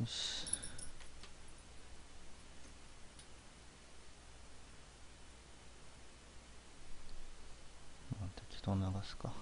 よし、適当流すか。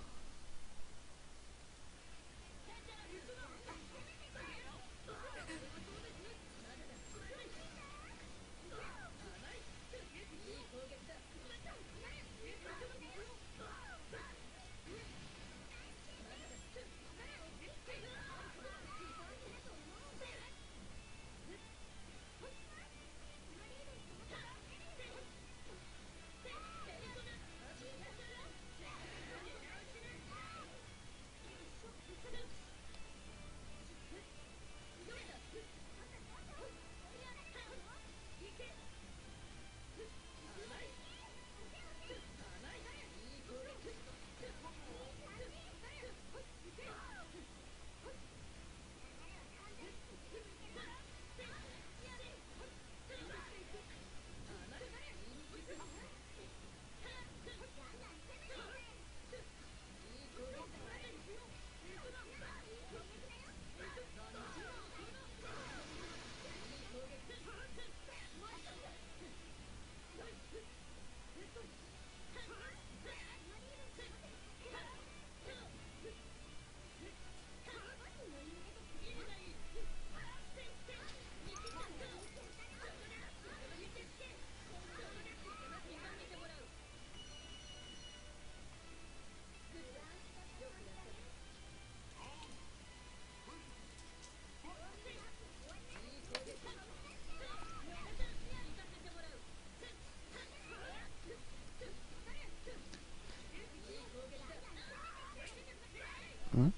ん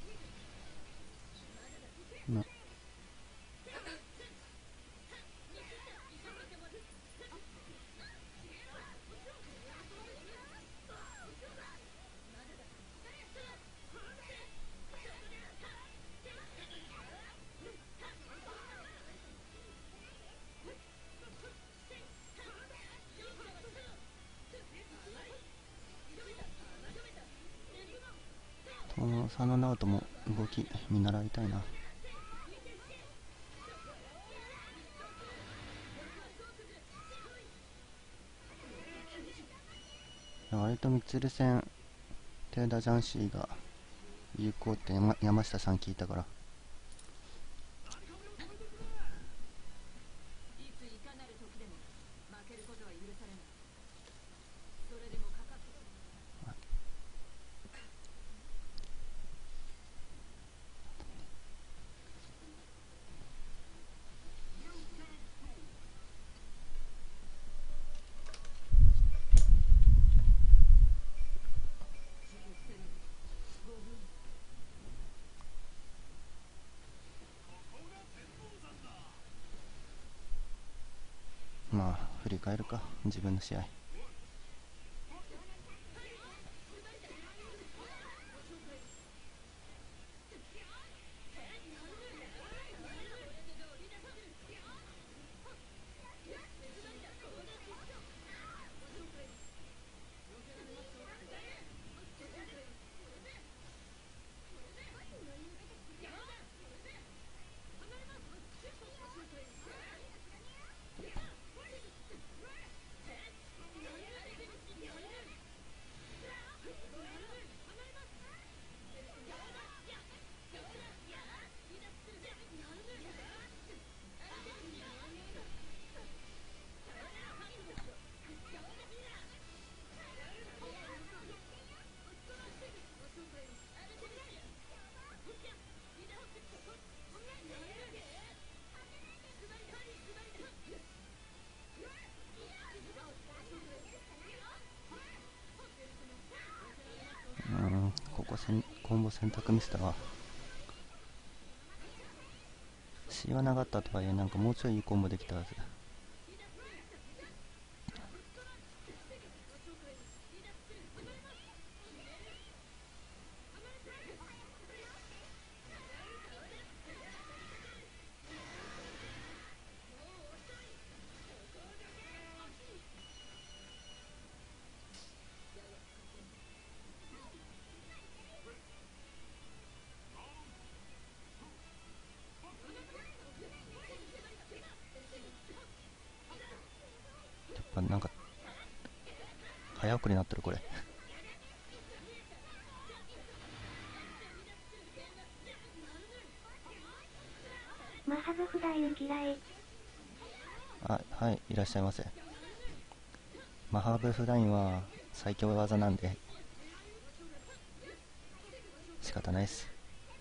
なこの佐野直人も動き見習いたいな。割とミツル戦テイダジャンシーが有効って山下さん聞いたから。まあ振り返るか、自分の試合。ここコンボ選択ミスだわ。C はなかったとはいえ、なんかもうちょいいいコンボできたはず。 早送りになってるこれ。 マハブフライン嫌い。 あ、はい、いらっしゃいませ。マハブフラインは最強技なんで仕方ないっす。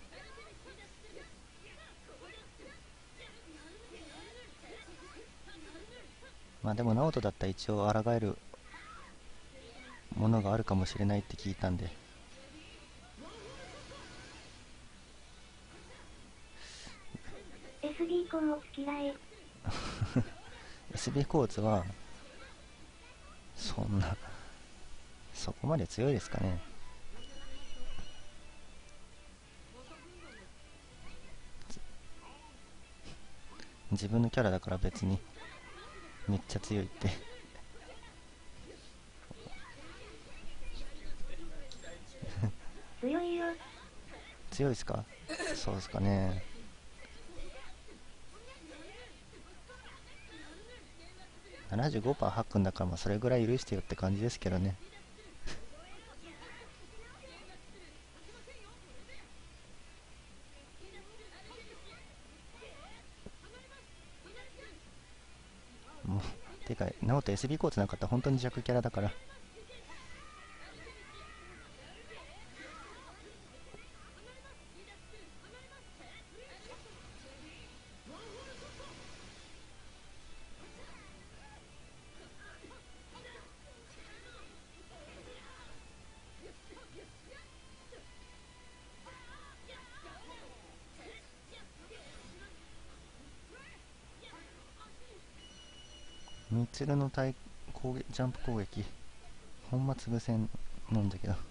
まあでもナオトだったら一応抗えるものがあるかもしれないって聞いたんで。 SB コーツ嫌い。 SB コーツはそんなそこまで強いですかね。自分のキャラだから別にめっちゃ強いって強いよ。 強いですか？そうですかね。75%吐くんだから、まあそれぐらい許してよって感じですけどね。もうてかナオト SB コーツなかったら本当に弱キャラだから。ミツルのジャンプ攻撃ほんま潰せんなんだけど。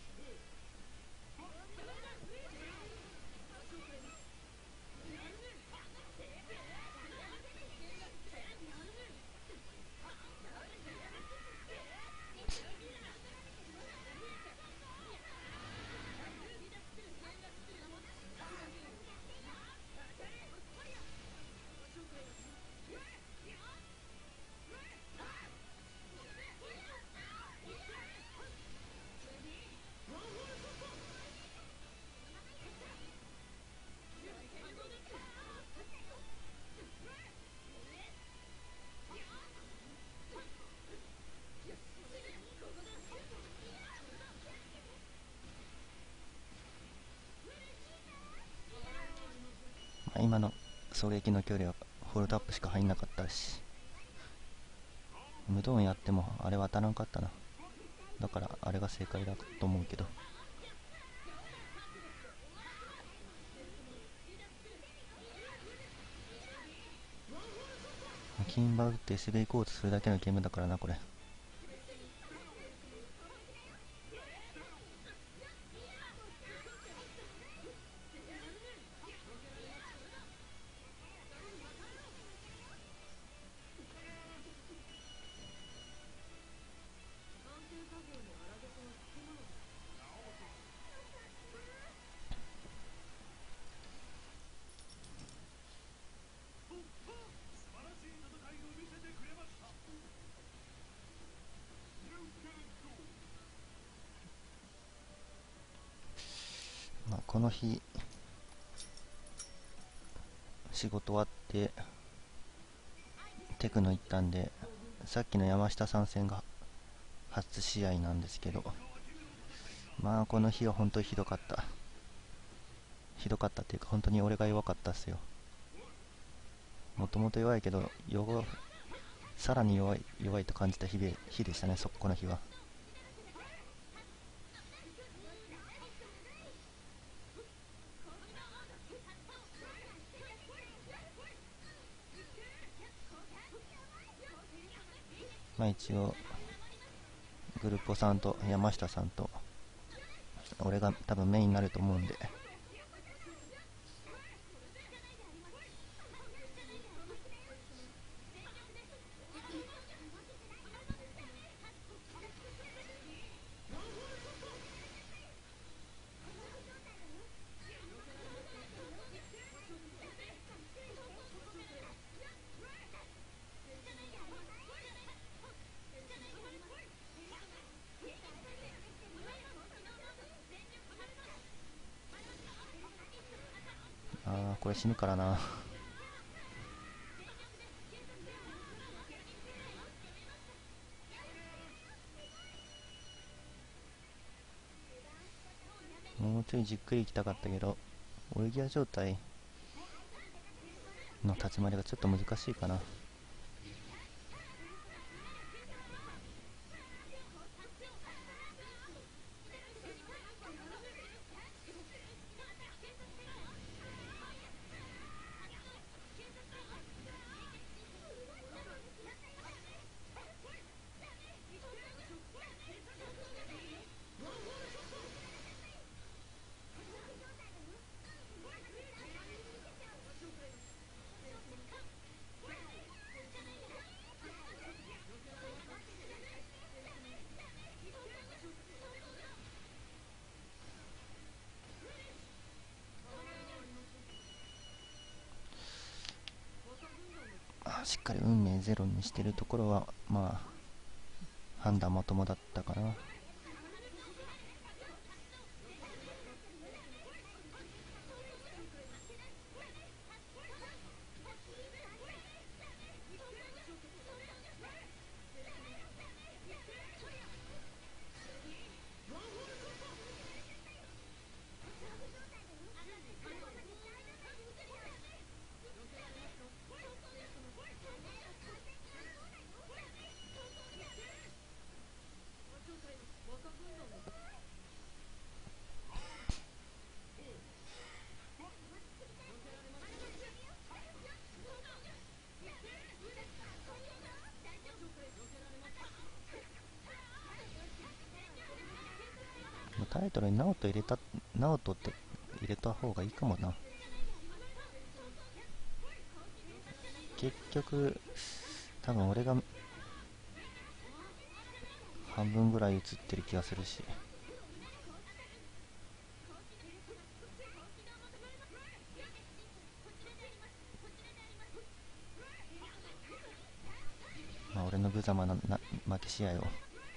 まあ今の狙撃の距離はフォルトアップしか入んなかったし、無ドンやってもあれは当たらんかったな。だからあれが正解だと思うけど。金馬打って滑りコーツするだけのゲームだからなこれ。まあ、この日仕事終わってテクノ行ったんで、さっきの山下さん戦が初試合なんですけど、まあこの日は本当にひどかった。ひどかったっていうか本当に俺が弱かったっすよ。もともと弱いけどさらに弱いと感じた日でしたね、この日は。まあ一応グルポさんと山下さんと俺が多分メインになると思うんで、 これ死ぬからな。もうちょいじっくり行きたかったけど、オルギア状態の立ち回りがちょっと難しいかな。しっかり運命ゼロにしてるところはまあ判断まともだったかな。タイトルにナオトって入れた方がいいかもな。結局多分俺が半分ぐらい映ってる気がするし、まあ俺の無様な負け試合を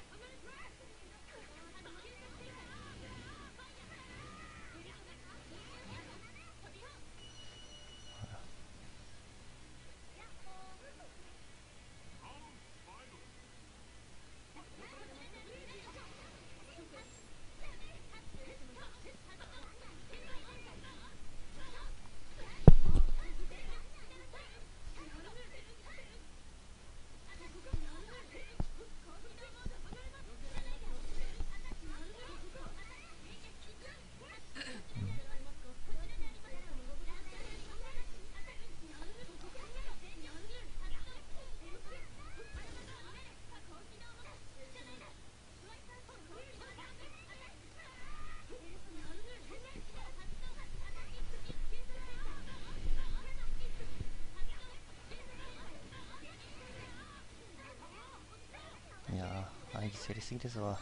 競りすぎですわ。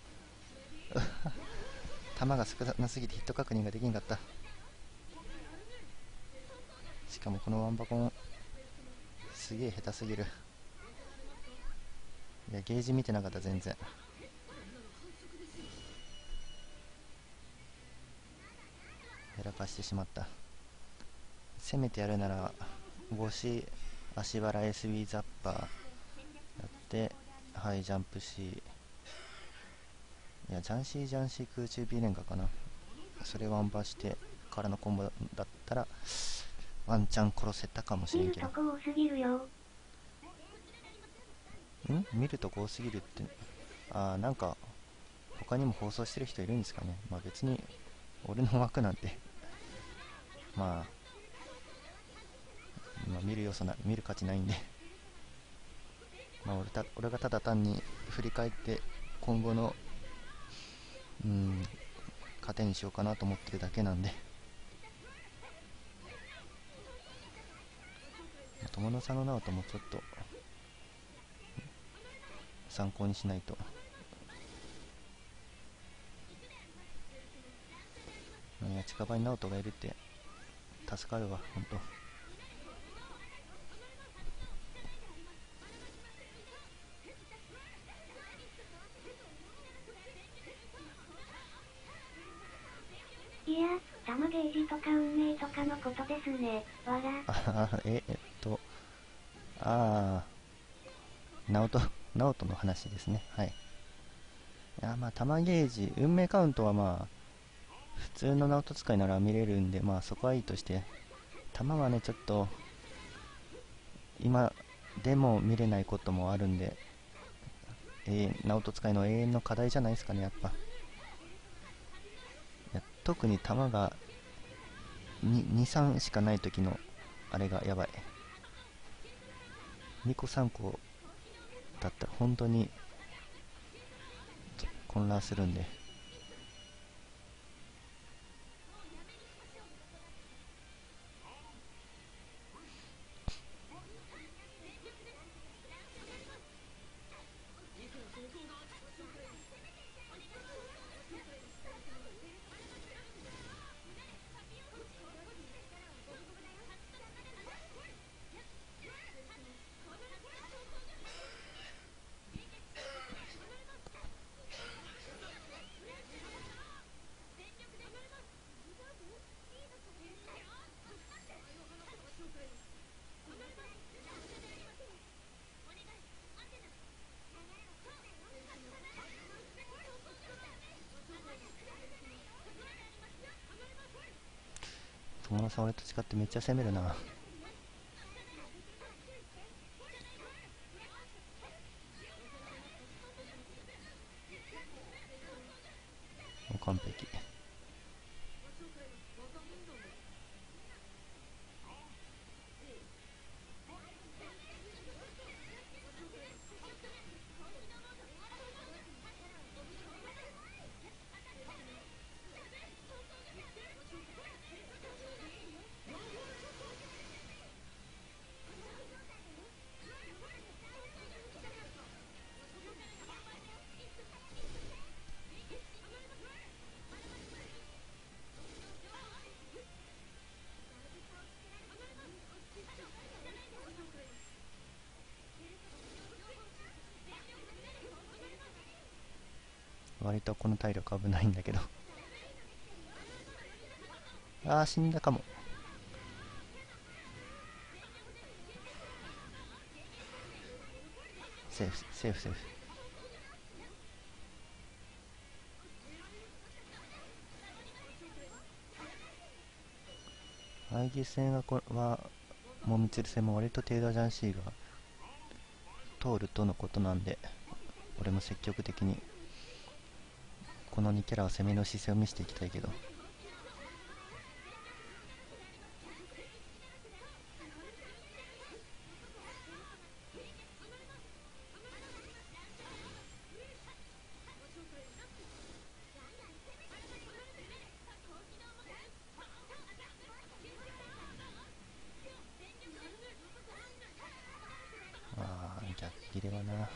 球が少なすぎてヒット確認ができんかった。しかもこのワンバコンすげえ下手すぎる。いやゲージ見てなかった。全然やらかしてしまった。攻めてやるなら腰足払 SB ザッパーやって、はい、ジャンプ C、 いやジャンシー空中 B 連歌かな、それワンバーしてからのコンボだったらワンチャン殺せたかもしれんけど。 見るとこ多すぎるよ。 見るとこ多すぎるって、なんか他にも放送してる人いるんですかね。まあ別に俺の枠なんてまあ見る価値ないんでまあ俺がただ単に振り返って今後の糧にしようかなと思ってるだけなんで、友野さんの直人もちょっと参考にしないと。いや近場に直人がいるって助かるわほんと。 いや、弾ゲージとか運命とかのことですね。わら。 あナオトの話ですね。はい。いや、まあ、玉ゲージ、運命カウントはまあ、普通のナオト使いなら見れるんで、まあそこはいいとして、玉はね、ちょっと、今でも見れないこともあるんで、ナオト使いの永遠の課題じゃないですかね、やっぱ。いや、特に玉が2、3しかない時の、あれがやばい。2個3個だったら本当に混乱するんで。友野さん俺と違ってめっちゃ攻めるな。完璧。割とこの体力危ないんだけど。死んだかも。セーフセーフセーフ。相手戦はもうみつる戦も割とテイダージャンシーが通るとのことなんで、俺も積極的にこの2キャラは攻めの姿勢を見せていきたいけど。逆切れはな。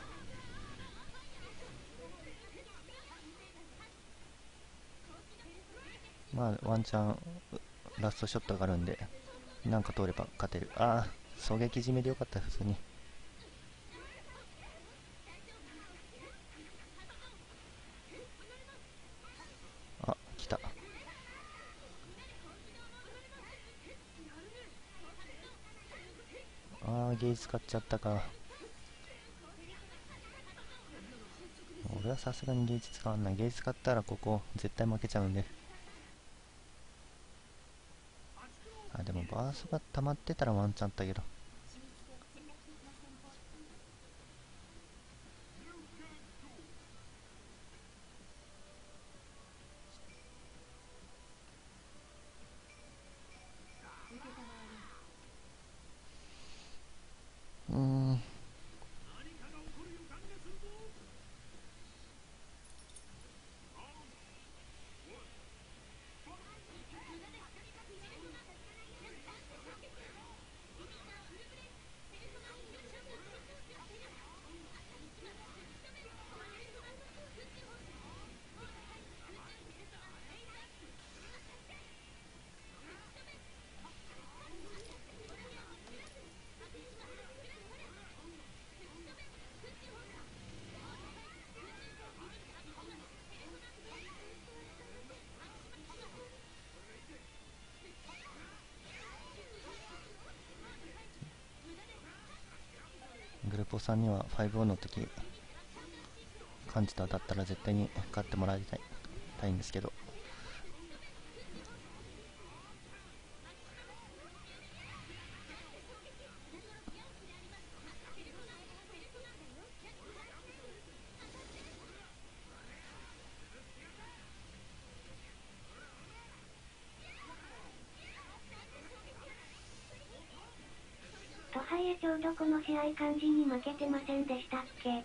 まあワンチャンラストショットがあるんで、なんか通れば勝てる。狙撃締めでよかった、普通に。来た。ゲージ使っちゃったか。俺はさすがにゲージ使わない。ゲージ使ったらここ絶対負けちゃうんで。でもバースが溜まってたらワンチャンあったけど。うーん。 グルポさんには 5-0 の時感じただったら絶対に勝ってもらいたいんですけど、 とはいえちょうどこの試合感じに負けてませんでしたっけ？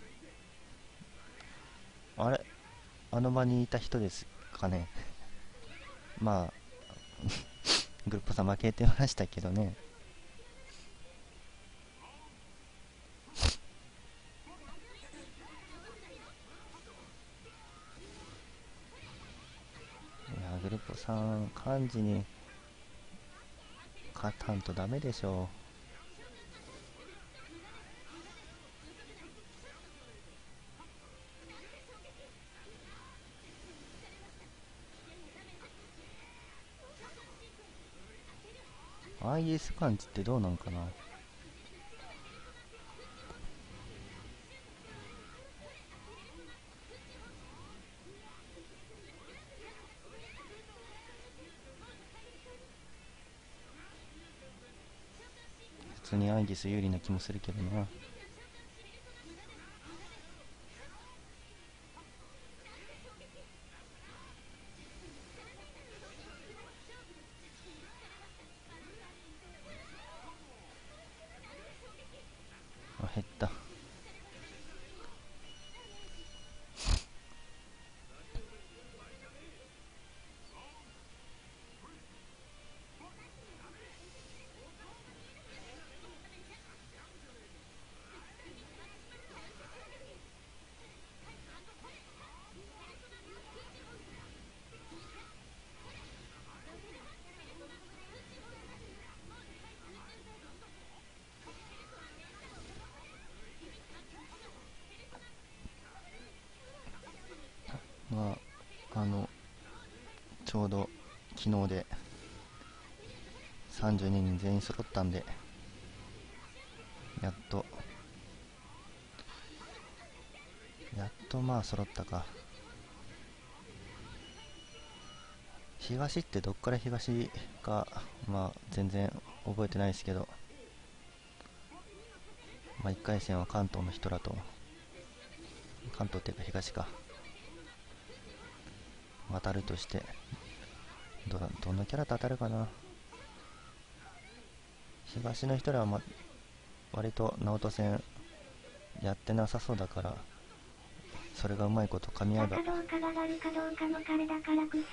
あれ、あの場にいた人ですかね。まあグルポさん負けてましたけどね。いやグルポさん漢字に勝たんとダメでしょう。IS 漢字ってどうなんかな。普通にアイギス有利な気もするけどな。あ、減った。まあちょうど昨日で32人全員揃ったんで、やっとまあ揃ったか。東ってどっから東か、まあ全然覚えてないですけど、まあ1回戦は関東の人らと、関東っていうか東か、当たるとして、どんなキャラと当たるかな。東の人らは、割と直人戦やってなさそうだから、それがうまいこと噛み合えば。 かどうかがるかどうかの彼だから草。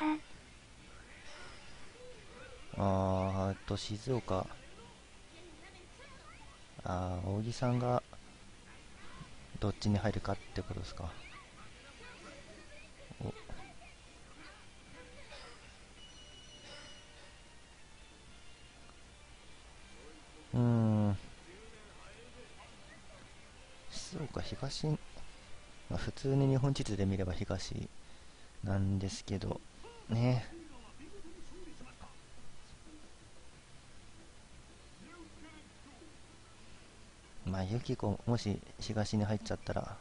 静岡、扇さんがどっちに入るかってことですか。うーん、静岡東、普通に日本地図で見れば東なんですけどね。まあユキコもし東に入っちゃったら、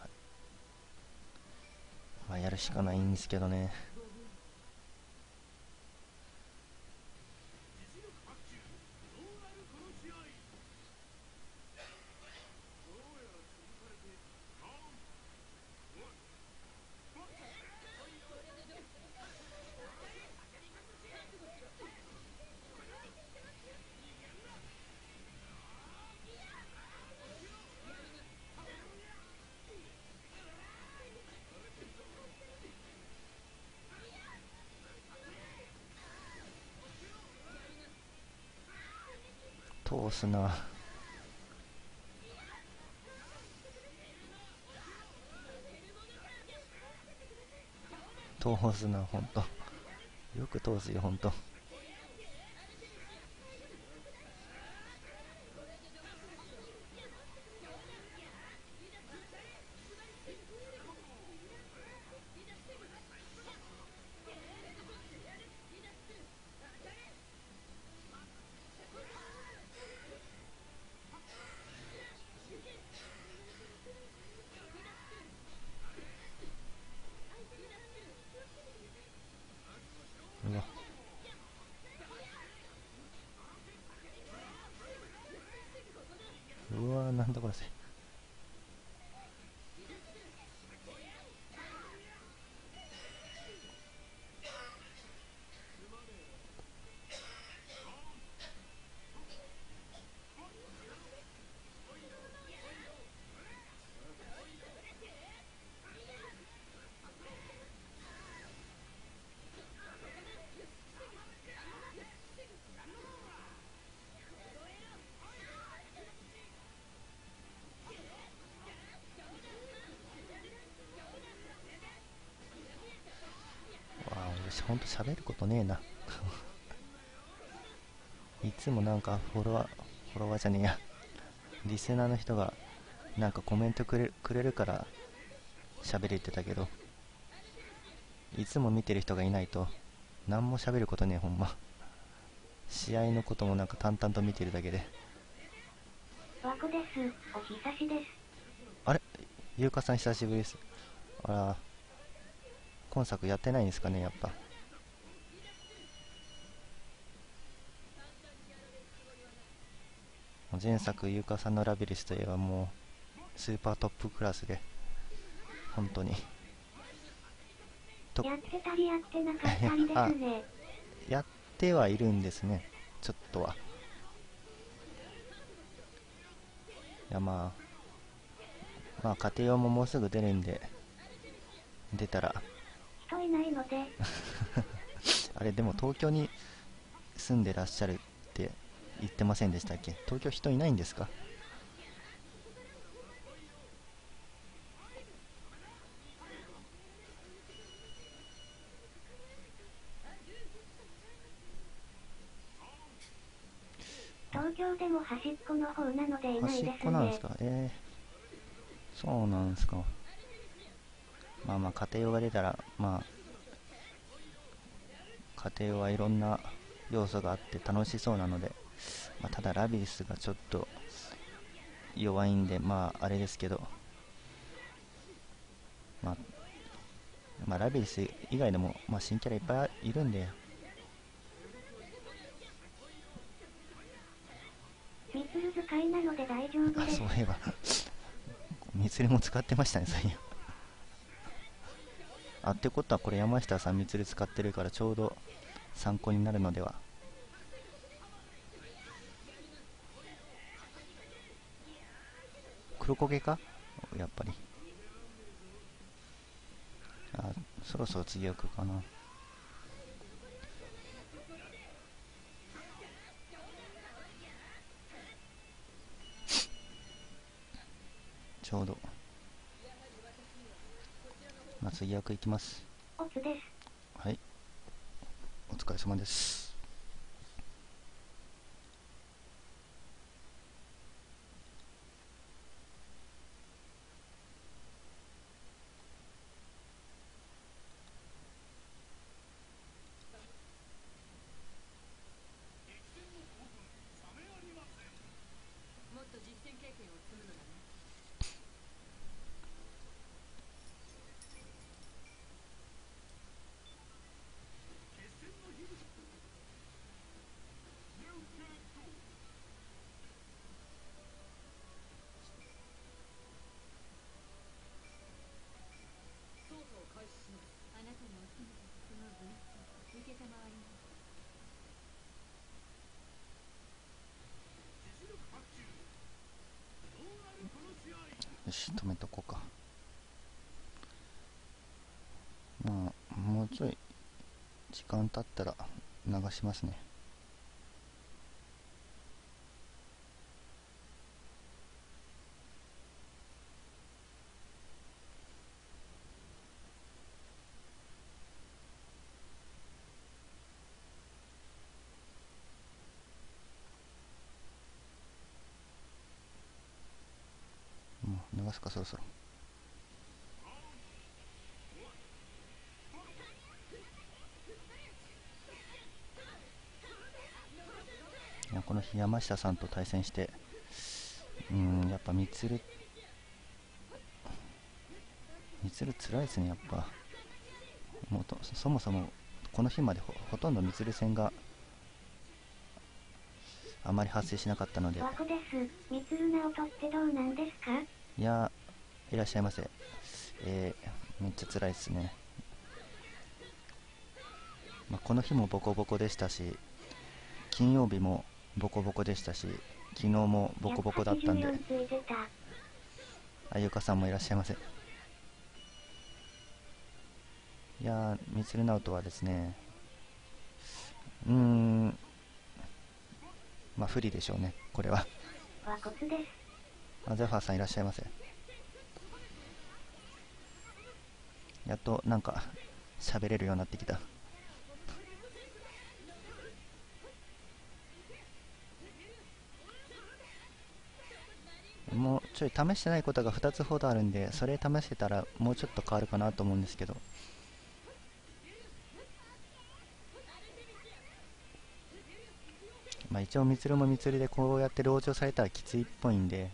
まあやるしかないんですけどね。通すな。通すな、ほんと。よく通すよ、ほんと。 うわー、なんだこれ。わあ、俺ほんと喋ることねえな。いつもなんかフォロワーじゃねえや、リスナーの人がなんかコメントくれるから喋れてたけど、いつも見てる人がいないと何も喋ることねえ、ほんま。試合のこともなんか淡々と見てるだけで。 わこです。お久しです。 あれ、ゆうかさん久しぶりです。あら、今作やってないんですかね、やっぱ。前作ゆうかさんのラビリスといえばもうスーパートップクラスで、本当にとやってたりやってなかったりであ、 すね。 やってはいるんですね、ちょっとは。いや、まあ家庭用ももうすぐ出るんで、出たら。 人いないので。 あれ、でも東京に住んでらっしゃるって言ってませんでしたっけ？東京人いないんですか？ 東京でも端っこの方なのでいない端っですね。 こなんですか？そうなんですか。まあ家庭用が出たら、まあ家庭用はいろんな要素があって楽しそうなので、ただラビリスがちょっと弱いんで、あれですけど、まあ、ラビリス以外でも、新キャラいっぱいいるんで。 ミツル使いなので大丈夫です。 そういえばみつるも使ってましたね、そういや。ってことはこれ山下さんみつる使ってるからちょうど参考になるのでは。黒焦げか、やっぱり。あ、そろそろ次置くかな。ちょうど。次役いきます。 オツです。 はい、お疲れ様です。よし、止めとこうか。もうちょい時間経ったら流しますね。もう流すか、そろそろ。いや、この日山下さんと対戦して、やっぱみつる辛いですね、やっぱ。そもそもこの日までほとんどみつる戦があまり発生しなかったので。 ワコです。みつるなおとってどうなんですか？ いや、いらっしゃいませ。めっちゃ辛いですね。この日もボコボコでしたし、金曜日もボコボコでしたし、昨日もボコボコだったんで。 184ついてた。 あゆかさんもいらっしゃいませ。いやー、みつるなおとはですね、不利でしょうね、これは。 和骨です。 ゼファーさんいらっしゃいませ。やっとなんか喋れるようになってきた。もうちょい試してないことが2つほどあるんで、それ試せたらもうちょっと変わるかなと思うんですけど。一応みつるもみつるでこうやって籠城されたらきついっぽいんで、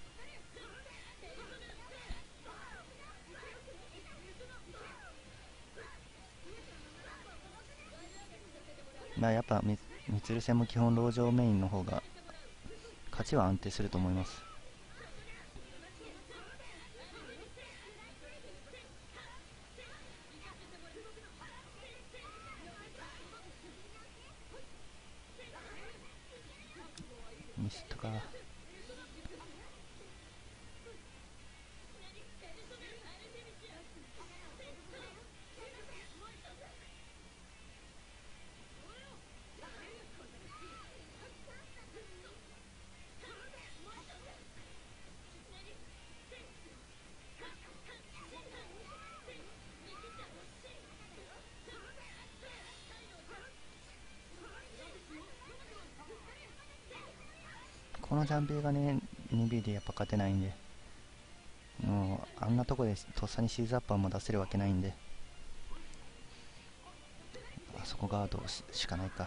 やっぱみつる戦も基本籠城メインの方が勝ちは安定すると思います。ミスったか。このジャンピーがね、2B でやっぱ勝てないんで、もうあんなとこでとっさにシーズアッパーも出せるわけないんで、あそこガードしかないか。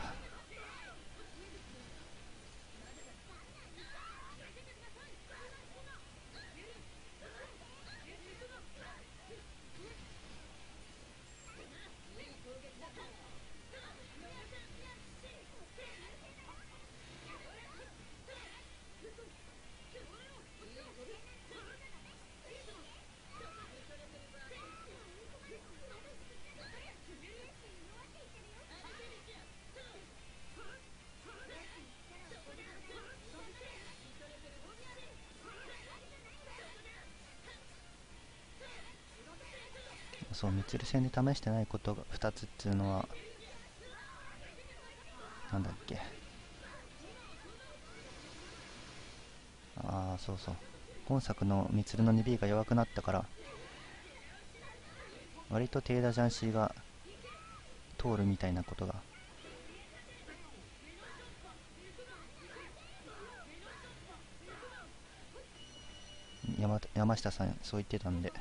そう、みつる戦で試してないことが2つっていうのは、なんだっけ。そうそう。今作のみつるの 2B が弱くなったから、割とテイダジャンシーが通るみたいなことが山下さんそう言ってたんで、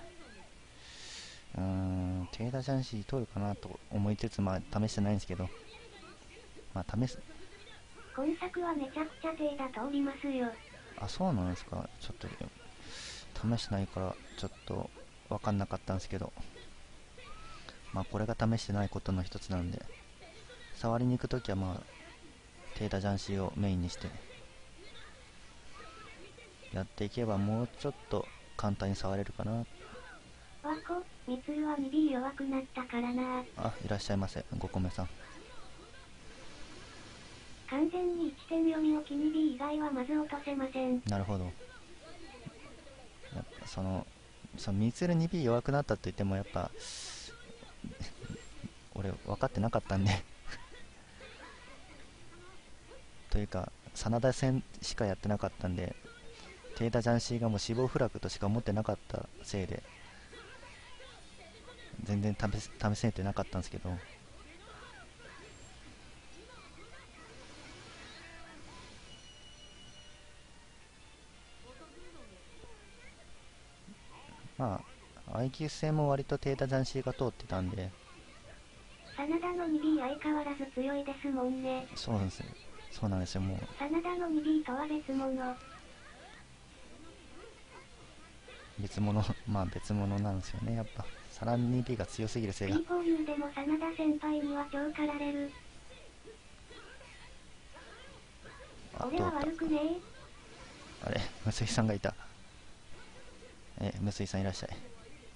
テイダジャンシー通るかなと思いつつ、試してないんですけど、試す。 今作はめちゃくちゃ手が通りますよ。 そうなんですか。ちょっと試してないからちょっと分かんなかったんですけど、これが試してないことの一つなんで、触りに行くときはテーダジャンシーをメインにしてやっていけばもうちょっと簡単に触れるかな。 わこ、みつるは 2B 弱くなったからな。 いらっしゃいませ、5個目さん。 完全に1点読み置き 2B 以外はまず落とせません。 なるほど。やっぱみつる 2B 弱くなったと言ってもやっぱ俺分かってなかったんでというか真田戦しかやってなかったんで、テーダジャンシーがもう死亡フラグとしか思ってなかったせいで全然試せてなかったんですけど、IQ 戦も割とテーダジャンシーが通ってたんで。 真田の 2B 相変わらず強いですもんね。 そうなんですよ。そうなんですよ。もう真田の 2B とは別物。 別物別物なんですよね。やっぱサラン 2B が強すぎるせいが。 B4U でも真田先輩には超かられる。 あ、 俺は通った。 悪くねあれ、むすいさんがいた。むすいさんいらっしゃい。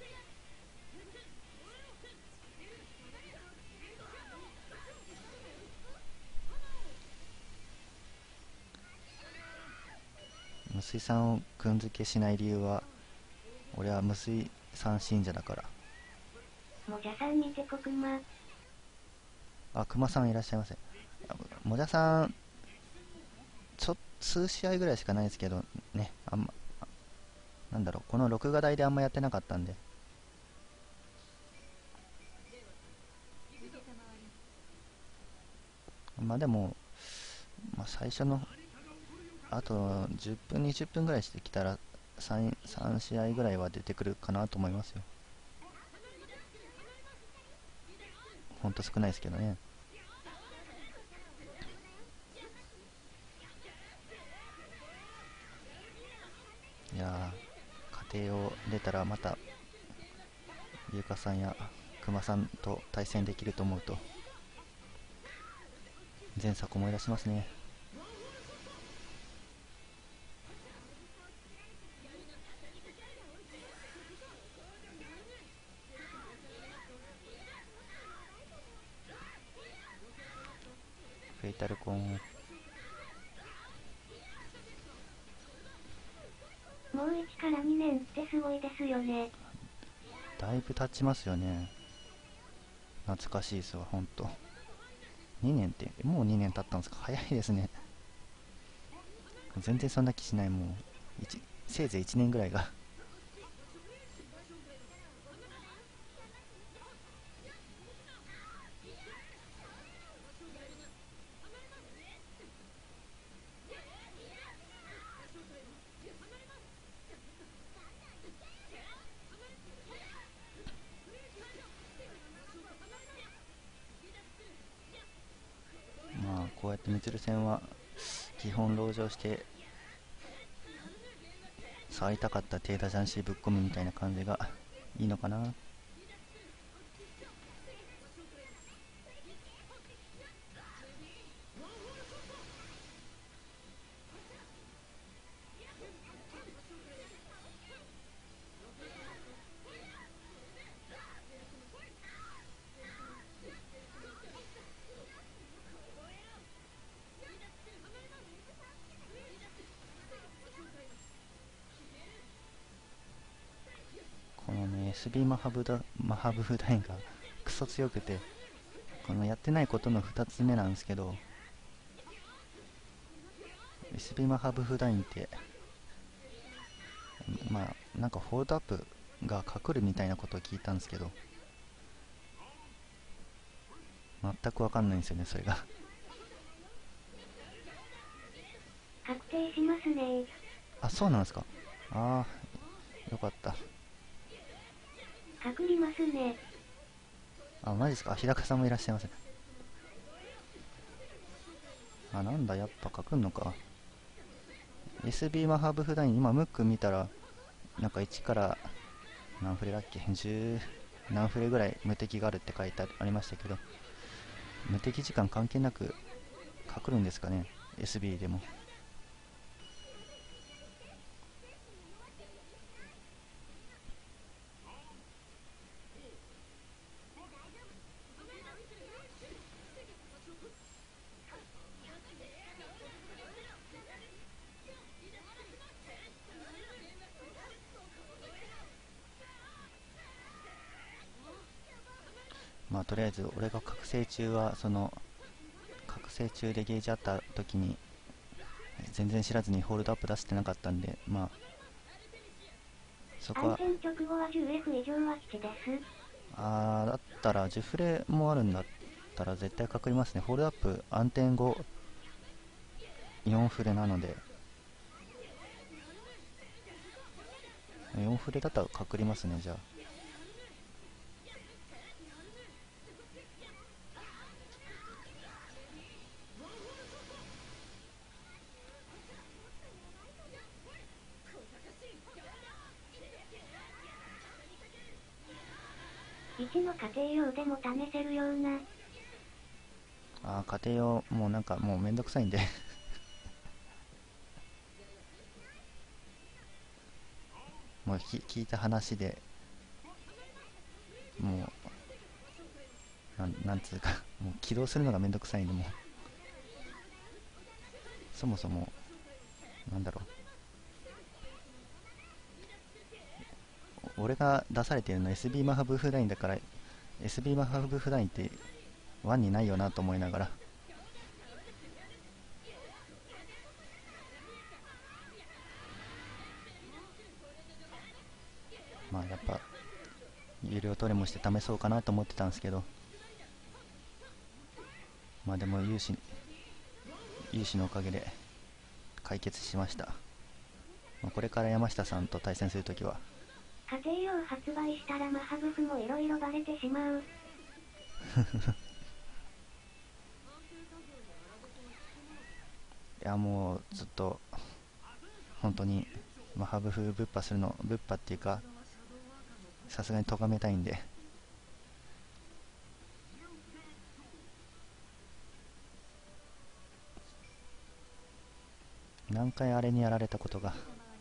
むすいさんをくんづけしない理由は、俺はむすいさん信者だから。 もじゃさん見てこくま。 あ、くまさんいらっしゃいませ。もじゃさん、数試合ぐらいしかないですけど、ね、なんだろう、この録画台であんまやってなかったんで。まあでも、最初の、あと10分、20分ぐらいしてきたら3試合ぐらいは出てくるかなと思いますよ。ほんと少ないですけどね。いやー、家庭を出たらまた、ゆうかさんやくまさんと対戦できると思うと、前作思い出しますね。フェイタルコン。 もう1から2年ってすごいですよね。 だいぶ経ちますよね。懐かしいですわ、ほんと。2年って、もう2年経ったんですか？早いですね。全然そんな気しない。もうせいぜい1年ぐらいが。まあこうやってみつる戦は基本籠城して触りたかった手打ジャンシーぶっ込みみたいな感じがいいのかな。このね SB マハブフダインがクソ強くて、このやってないことの2つ目なんですけど、 SB マハブフダインってなんかフォールドアップが隠るみたいなことを聞いたんですけど、全くわかんないんですよね、それが。 確定しますね。 あ、そうなんですか。ああ、よかった。 隠りますね。 あ、マジですか。日高さんもいらっしゃいませ。あ、なんだ、やっぱ書くんのか。SB マハブフダイン、今ムック見たらなんか1から何フレだっけ、10何フレぐらい無敵があるって書いてありましたけど、無敵時間関係なく隠るんですかね、 SB でも。まあとりあえず俺が覚醒中は覚醒中でゲージあった時に全然知らずにホールドアップ出してなかったんで、まあそこは。 暗転直後は 10F 以上は吉です。 だったら10フレもあるんだったら絶対隠りますね。ホールドアップ暗転後4フレなので、4フレだったら隠りますね。じゃあ 1の家庭用でも試せるような。 家庭用もうなんかもうめんどくさいんでもう聞いた話で、もうなんつうかもう起動するのがめんどくさいんで、もうそもそもなんだろう、俺が出されているのは SB マハブフラインだから、 SB マハブフラインって1にないよなと思いながら、まあやっぱ有料トレもして試そうかなと思ってたんですけど、まあでも有志のおかげで解決しました。まあ、これから山下さんと対戦するときは家庭用発売したらマハブフもいろいろバレてしまう。 いやもうずっと本当にマハブフぶっ破するの、ぶっ破っていうかさすがに咎めたいんで、何回あれにやられたことが。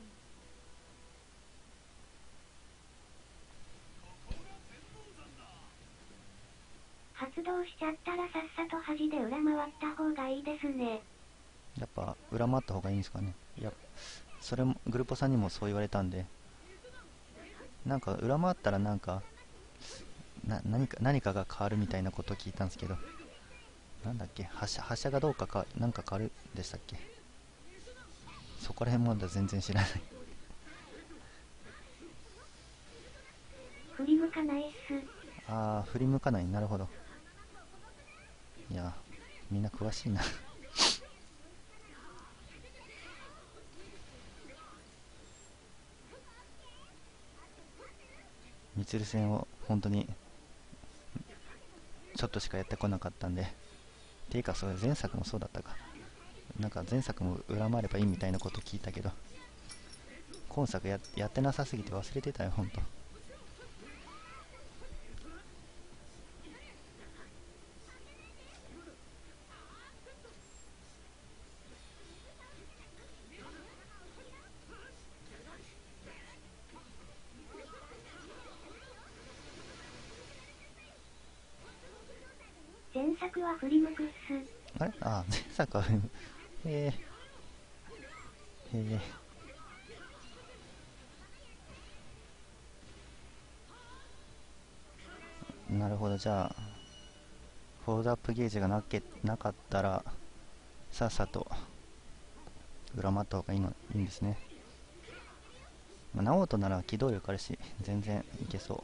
発動しちゃったらさっさと端で裏回った方がいいですね。 やっぱ裏回った方がいいんですかね。いや、それもグルポさんにもそう言われたんで、なんか裏回ったらなんか何かが変わるみたいなことを聞いたんですけど、なんだっけ、発射がどうかなんか変わるでしたっけ。そこら辺まだ全然知らない。 振り向かないっす。 ああ、振り向かない、なるほど。いやみんな詳しいな。みつる戦を本当にちょっとしかやってこなかったんで、ていうかそれ前作もそうだったか、なんか前作も裏回ればいいみたいなこと聞いたけど、今作やってなさすぎて忘れてたよ、ほんと。 前作は振り向くっす。 あれ、あ前作はへえへえ、なるほど。じゃあフォロードアップゲージがなかったらさっさと裏回った方がいいんですね。まあ、ナオトなら機動力あるし全然いけそう。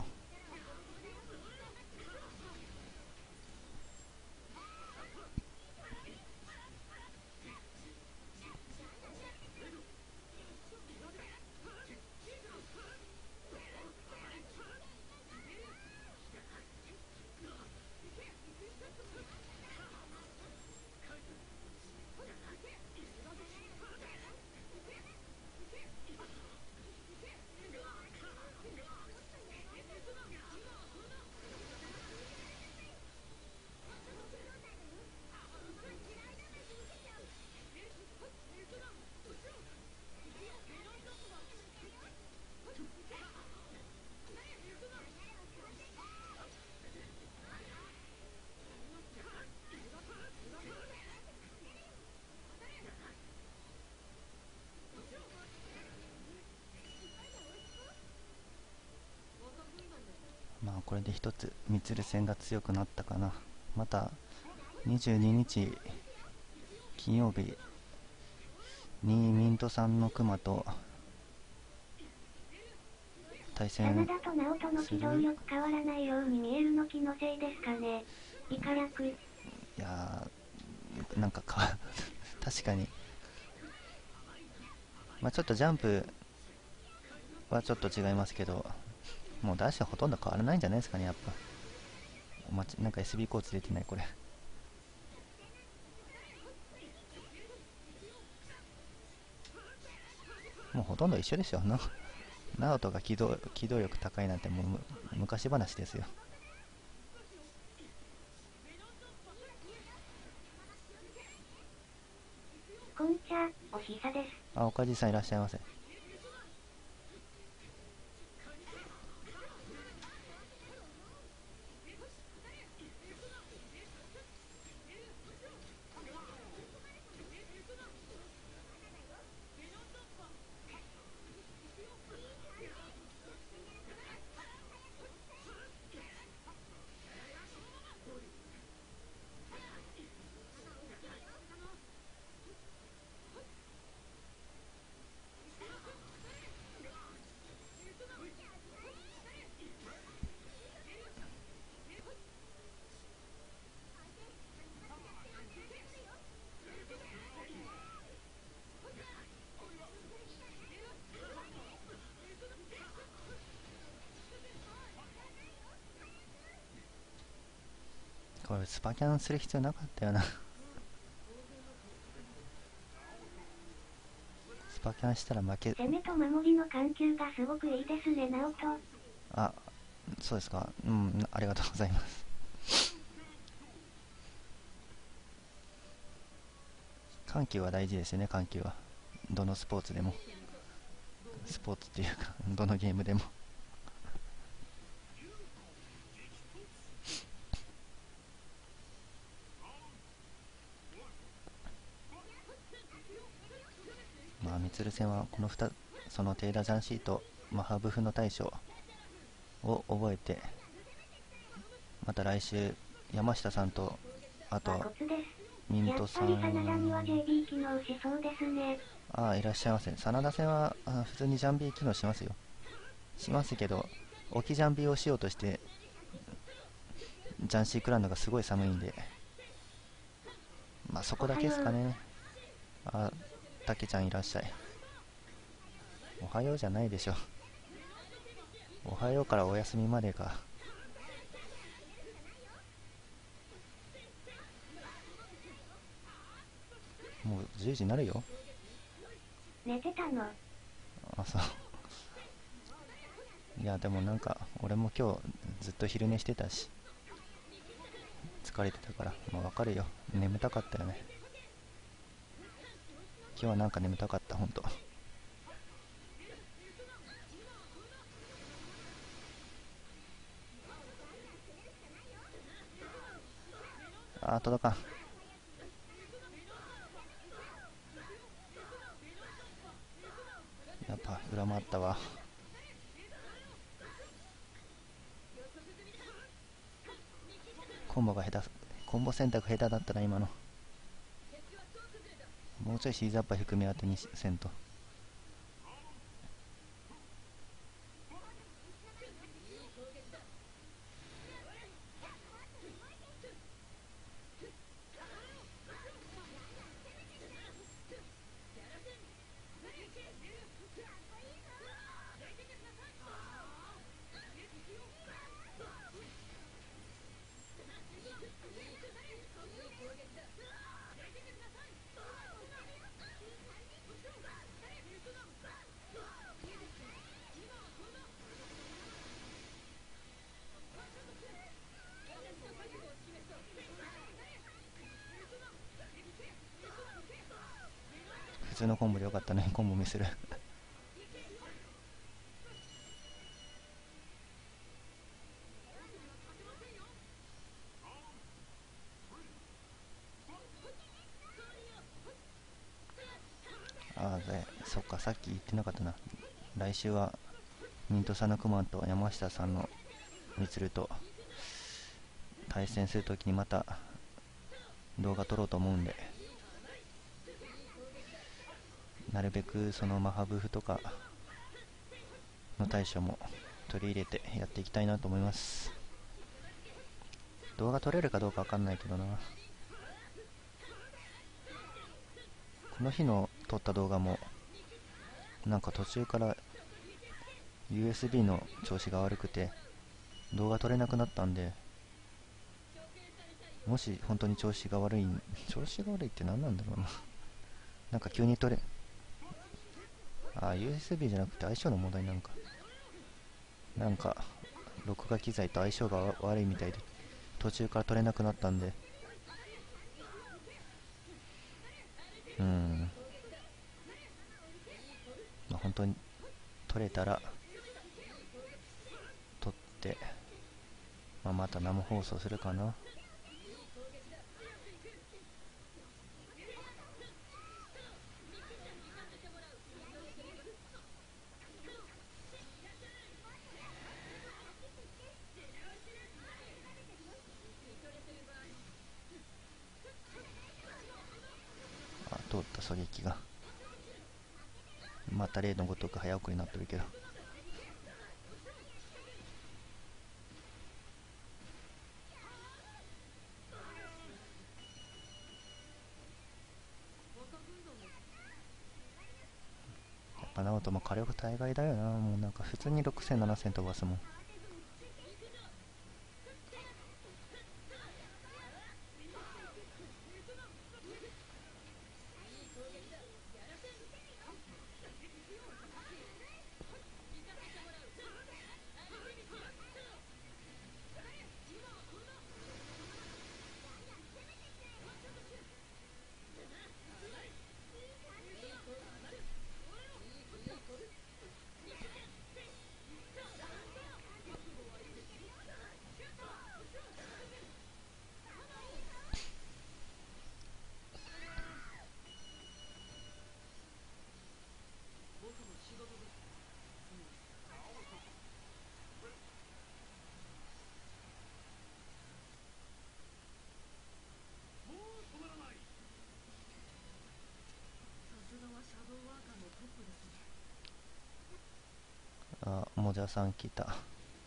まあこれで一つみつる戦が強くなったかな。また22日金曜日にミントさんのクマと対戦真田と直人の機動力変わらないように見えるの気のせいですかね。イカ楽。 いやーなんか確かに、まあ、ちょっとジャンプはちょっと違いますけど、もうダッシュはほとんど変わらないんじゃないですかね。やっぱなんか SB コーツ出てないこれ。もうほとんど一緒ですよ。ナオトが機動力高いなんてもう昔話ですよ。 こんちゃ、おひさです。 あ、岡地さんいらっしゃいませ。 これスパキャンする必要なかったよな。スパキャンしたら負け。 攻めと守りの緩急がすごくいいですね、ナオト。 あ、そうですか。うん、ありがとうございます。緩急は大事ですよね。緩急はどのスポーツでも、スポーツっていうかどのゲームでも。まあミツル戦はこの2、そのテイラジャンシーとマハブフの対処を覚えて、また来週山下さんと、あとはミントさん。 やっぱり真田には JB 機能しそうですね。 ああ、いらっしゃいませ。真田戦は普通にジャンビー機能しますよ。しますけど、置きジャンビーをしようとしてジャンシー食らうのがすごい寒いんで、まあそこだけですかね。あ、たけちゃんいらっしゃい。おはようじゃないでしょ。おはようからお休みまでか。もう10時になるよ。 寝てたの？ あ、そう。いやでもなんか俺も今日ずっと昼寝してたし疲れてたから、まあわかるよ。眠たかったよね。今日はなんか眠たかった、ほんと。あー、届かん。やっぱ裏回ったわ。コンボが下手、コンボ選択下手だったな今の。もうちょいシーザーパー含め当てにせんと。普通のコンボでよかったね。コンボ見せる。ああ、そっか、さっき言ってなかったな。来週はミントさんのクマンと山下さんのみつると対戦するときにまた動画撮ろうと思うんで、なるべくそのマハブーフとかの対処も取り入れてやっていきたいなと思います。動画撮れるかどうかわかんないけどな。この日の撮った動画もなんか途中から USB の調子が悪くて動画撮れなくなったんで、もし本当に調子が悪いって何なんだろうな。なんか急に撮れ、USB じゃなくて相性の問題なんか、なんか録画機材と相性が悪いみたいで途中から撮れなくなったんで、まあ本当に撮れたら撮って、また生放送するかな。通った狙撃がまた例のごとく早送りになってるけど、やっぱ直人も火力大概だよな。もうなんか普通に6000、7000飛ばすもん。 あ、もじゃさん来た。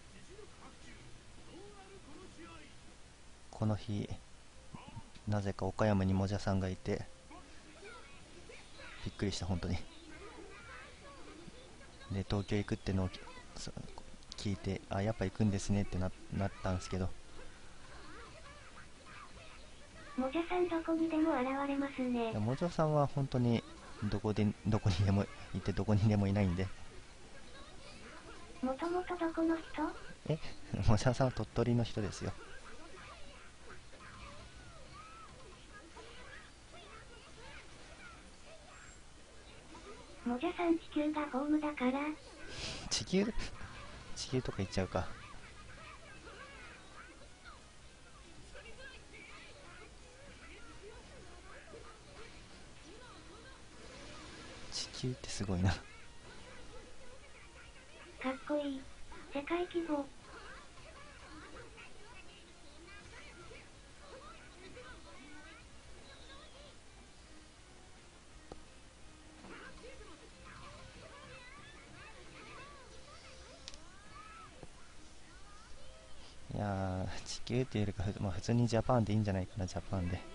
この日なぜか岡山にもじゃさんがいてびっくりした本当に。で東京行くってのを聞いて、あ、やっぱ行くんですねってなったんですけど、 もじゃさんどこにでも現れますね。 もじゃさんは本当にどこにでもいてどこにでもいないんで。 もともとどこの人？ えもじゃさんは鳥取の人ですよ。 もじゃさん地球がホームだから。 地球とか言っちゃうか。地球ってすごいな。 かっこいい。世界規模。 いやー、地球っていうよりかまあ、普通にジャパンでいいんじゃないかな。ジャパンで。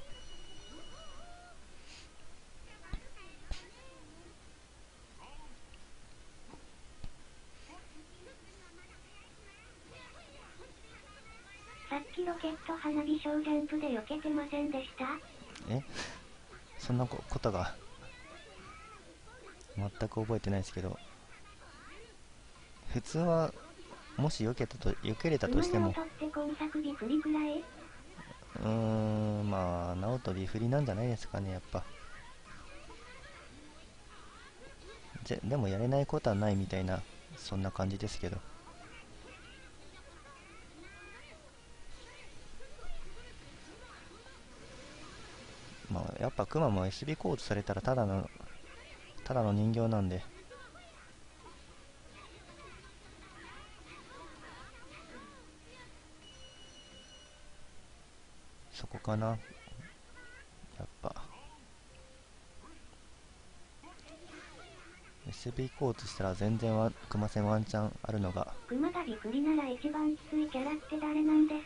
さっきロケット花火小ジャンプで避けてませんでした？ えそんなことが全く覚えてないですけど、普通はもし避けれたとしても、まあ直人ビフリなんじゃないですかね、やっぱ。でもやれないことはないみたいな、そんな感じですけど。まあやっぱクマも SB コードされたらただの人形なんで、そこかな、やっぱ。SB コードしたら全然クマ戦ワンチャンあるのが。 クマがビフリなら一番きついキャラって誰なんです？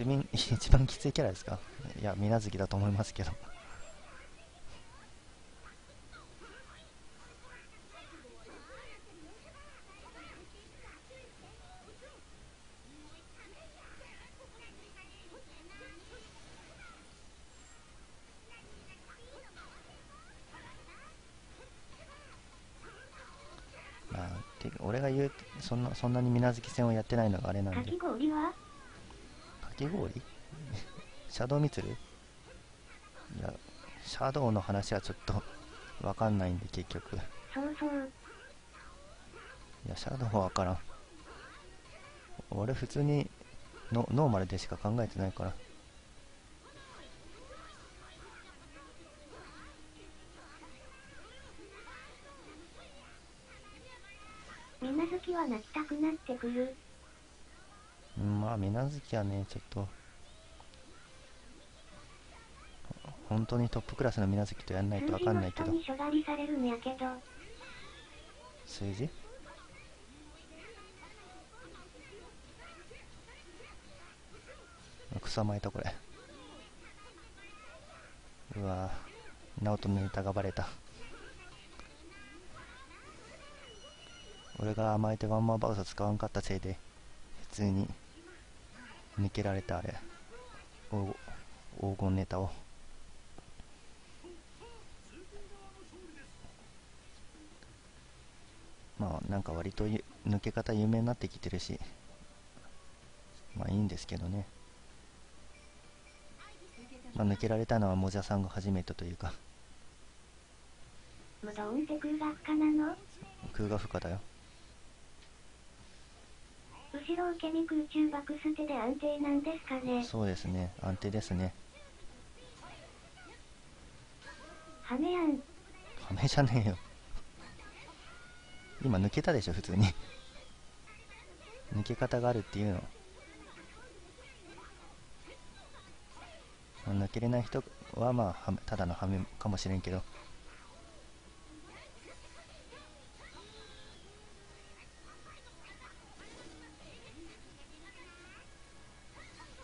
一番きついキャラですか？いや、水無月だと思いますけど。まあ、俺が言う、そんなに水無月戦をやってないのがあれなんで。 かき氷は？ かき氷シャドウミツル。いや、シャドウの話はちょっとわかんないんで、結局。 そうそう。 いや、シャドウはわからん。俺普通にノーマルでしか考えてないから。 水無月は泣きたくなってくる。 まあ水無月はね、ちょっと本当にトップクラスの水無月とやんないとわかんないけど。 数字の下に処狩りされるんやけど。 数字草巻いたこれ。うわぁ、ナオトのネタがバレた。俺が甘えてワンマンバウサ使わんかったせいで普通に抜けられた。あれ黄金ネタを。まあなんか割と抜け方有名になってきてるし、まあいいんですけどね。まあ、抜けられたのはモジャさんが初めてというか。 無ドンって空が不可なの？ 空が不可だよ。 後ろ受け身空中バクステで安定なんですかね。 そうですね、安定ですね。 ハメやん。 ハメじゃねえよ。今抜けたでしょ普通に。抜け方があるっていうの。抜けれない人はまあただのハメかもしれんけど。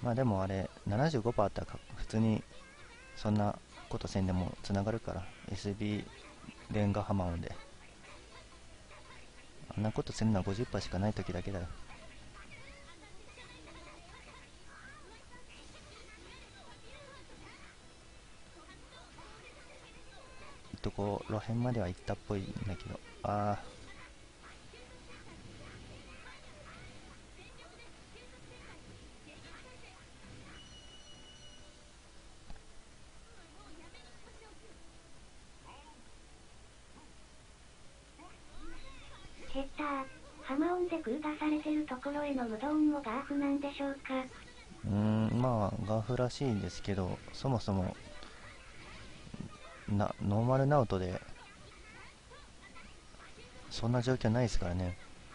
まあでもあれ75%あったら普通にそんなことせんでもつながるから、 SB レンガハマオンで。あんなことするのは50%しかない時だけだよ。ところ辺までは行ったっぽいんだけど、ああ、 ヘッダー、ハマオンで空出されてるところへの無ドーンもガーフなんでしょうか。 まあガフらしいんですけど、そもそもノーマルナウトでそんな状況ないですからね。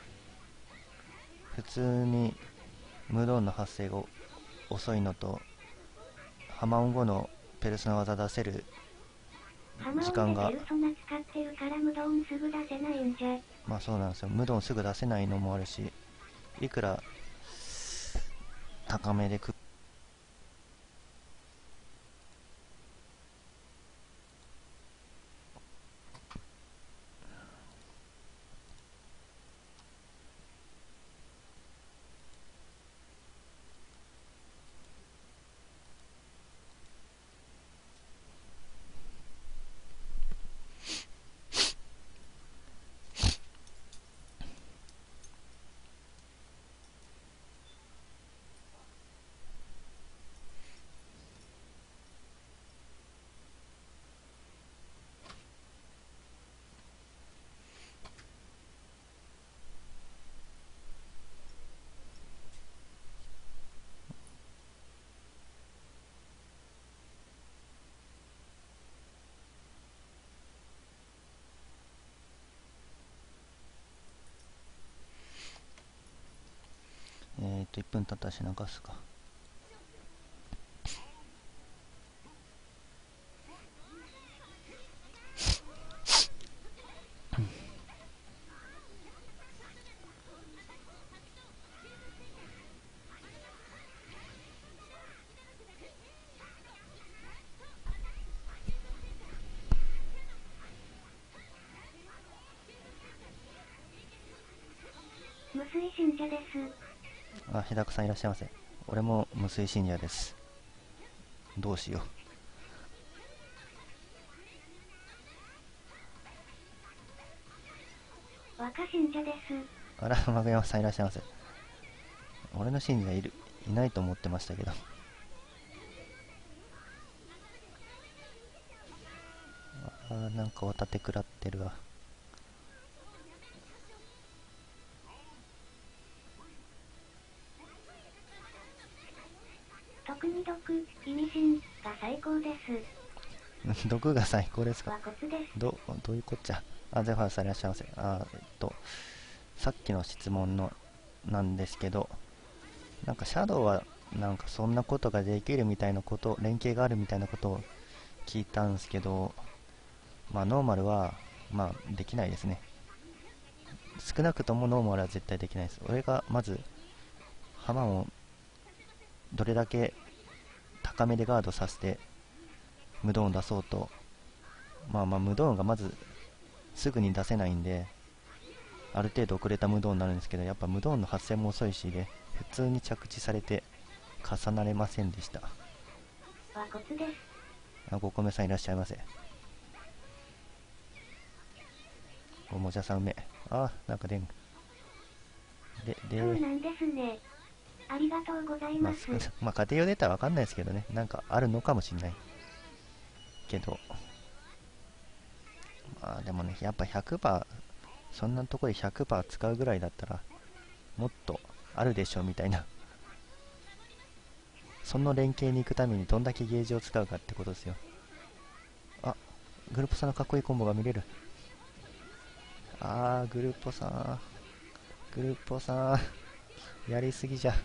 普通に無ドーンの発生が遅いのと、ハマオン後のペルソナ技出せる時間が、 ハマオンでペルソナ使ってるから無ドーンすぐ出せないんじゃ。 まあそうなんですよ。無ドーンすぐ出せないのもあるし、いくら高めで1分経ったし流すか。 無水信者です。 あ、日高さんいらっしゃいませ。俺も無水信者です。どうしよ若信者です。 う。あら、マグヤマさんいらっしゃいませ。俺の信者いないと思ってましたけど。なんか渡って食らってるわ。 特に毒、意味深が最高です。 毒が最高ですか。 和骨です。 どういうこっちゃ。ゼファーさんいらっしゃいませ。さっきの質問のなんですけど、なんかシャドウはなんかそんなことができるみたいなこと、連携があるみたいなことを聞いたんですけど、まあノーマルはまあできないですね。少なくともノーマルは絶対できないです。俺がまずハマをどれだけ高めでガードさせて無ドーン出そうと、無ドーンがまずすぐに出せないんで、ある程度遅れた無ドーンになるんですけど、やっぱ無ドーンの発生も遅いしで、普通に着地されて重なれませんでした。 和骨です。 ご米さんいらっしゃいませ。ごもじゃさん梅。なんかでん。 そうなんですね。ありがとうございます。 まあ家庭用データはわかんないですけどね。なんかあるのかもしれないけど、でもね、やっぱ100%、そんなところで100%使うぐらいだったらもっとあるでしょみたいな。その連携に行くためにどんだけゲージを使うかってことですよ。グルーポさんのかっこいいコンボが見れる。グルーポさん、やりすぎじゃ。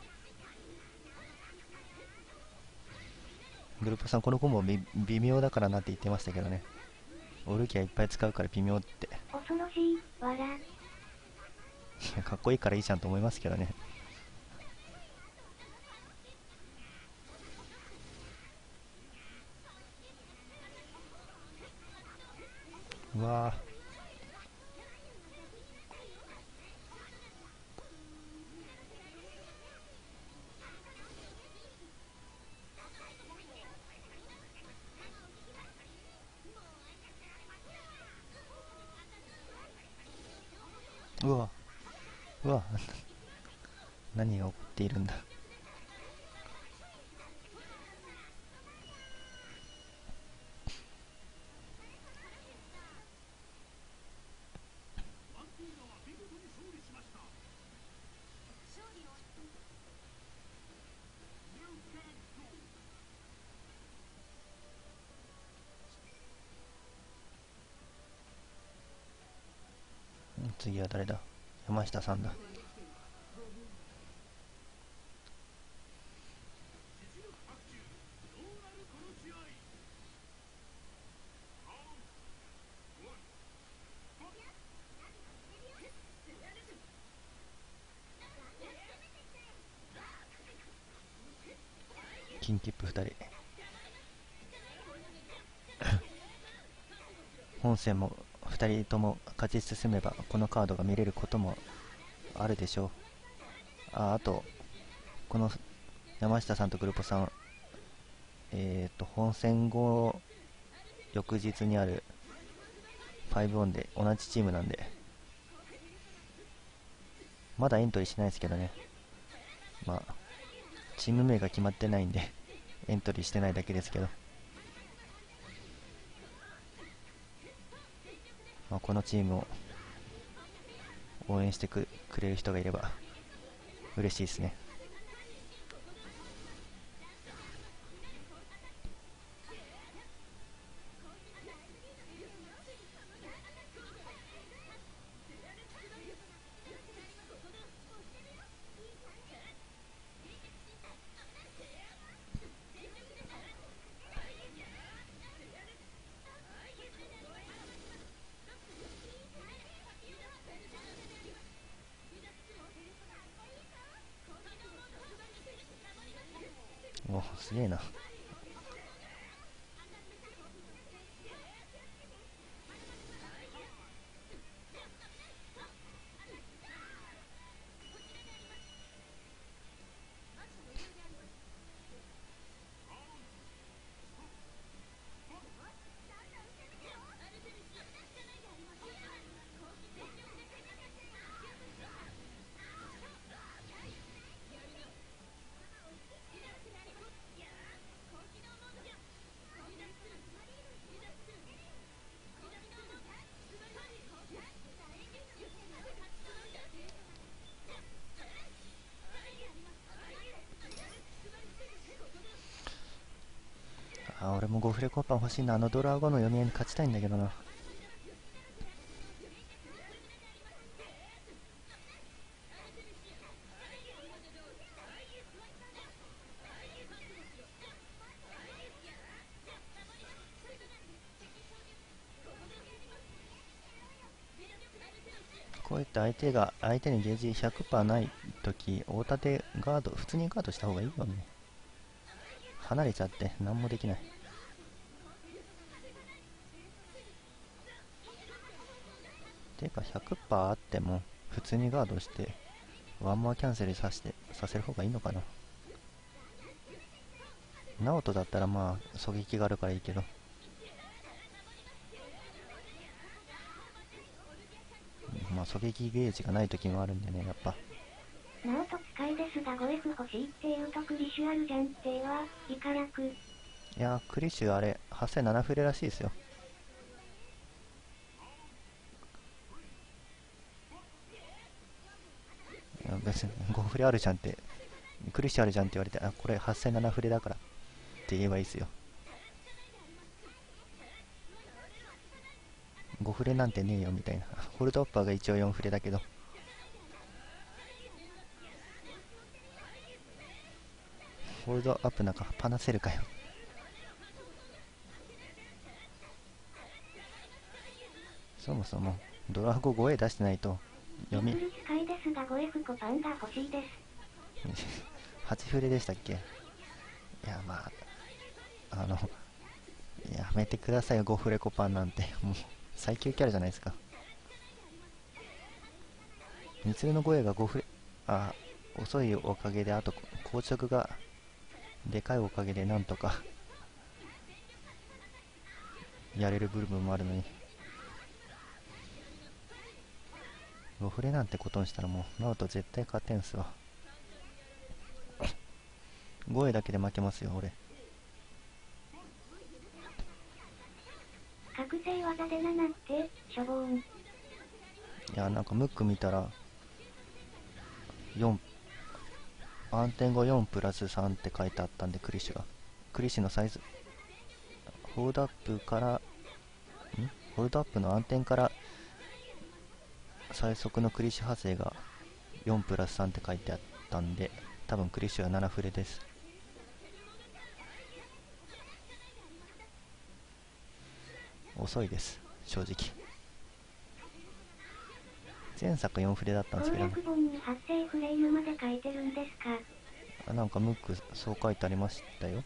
グルーポさんこのコンボ微妙だからなって言ってましたけどね。オルキアいっぱい使うから微妙って。 恐ろしい、わら。 いや、かっこいいからいいじゃんと思いますけどね。 うわー、うわうわ何が起こっているんだ。次は誰だ。山下さんだ。金切符2人本戦も2人とも勝ち進めばこのカードが見れることもあるでしょう。あとこの山下さんとグルポさん、本戦後翌日にある5オンで同じチームなんで、まだエントリーしないですけどね。まあチーム名が決まってないんでエントリーしてないだけですけど、まあ、このチームを応援してくれる人がいれば嬉しいですね。お、すげえな。俺もゴフレコパン欲しいな。あのドラゴンの読み合いに勝ちたいんだけどな。こういった相手にゲージ100%ないとき、大盾ガード、普通にガードした方がいいよね。離れちゃって何もできない。てか100%あっても普通にガードしてワンモアキャンセルさせる方がいいのかな。ナオトだったらまあ狙撃があるからいいけど、まあ狙撃ゲージがない時もあるんでね、やっぱ。 ナオト使いですが 5F 欲しいって言うとクリシュあるじゃんっては、イカ略。 いやクリシュあれ8007フレらしいですよ。いや別に5フレあるじゃんって、クリシュあるじゃんって言われて、あこれ8007フレだからって言えばいいですよ。5フレなんてねえよみたいな。ホールドアッパーが一応4フレだけど、ホールドアップなんかパナせるかよ。そもそもドラゴ 5A 出してないと読みリプル使いですが 5F コパンが欲しいです。 8フレでしたっけ。いやまあやめてくださいよ5フレコパンなんて。もう最強キャラじゃないですか。みつるの声が5フレ遅いおかげで、あと硬直がでかいおかげでなんとかやれる部分もあるのに、5フレなんてことにしたらもうナオト絶対勝てんすわ。5位だけで負けますよ俺。 覚醒技で7ってしょぼーん。 いや、なんかムック見たら4、暗転後4プラス3って書いてあったんで、クリッシュが、クリッシュのサイズ、ホールドアップからホールドアップの暗転から最速のクリッシュ派生が4プラス3って書いてあったんで、多分クリッシュは7フレです。遅いです正直。前作4フレだったんですけど、 攻略本に発生フレームまで書いてるんですか？ なんかムックそう書いてありましたよ。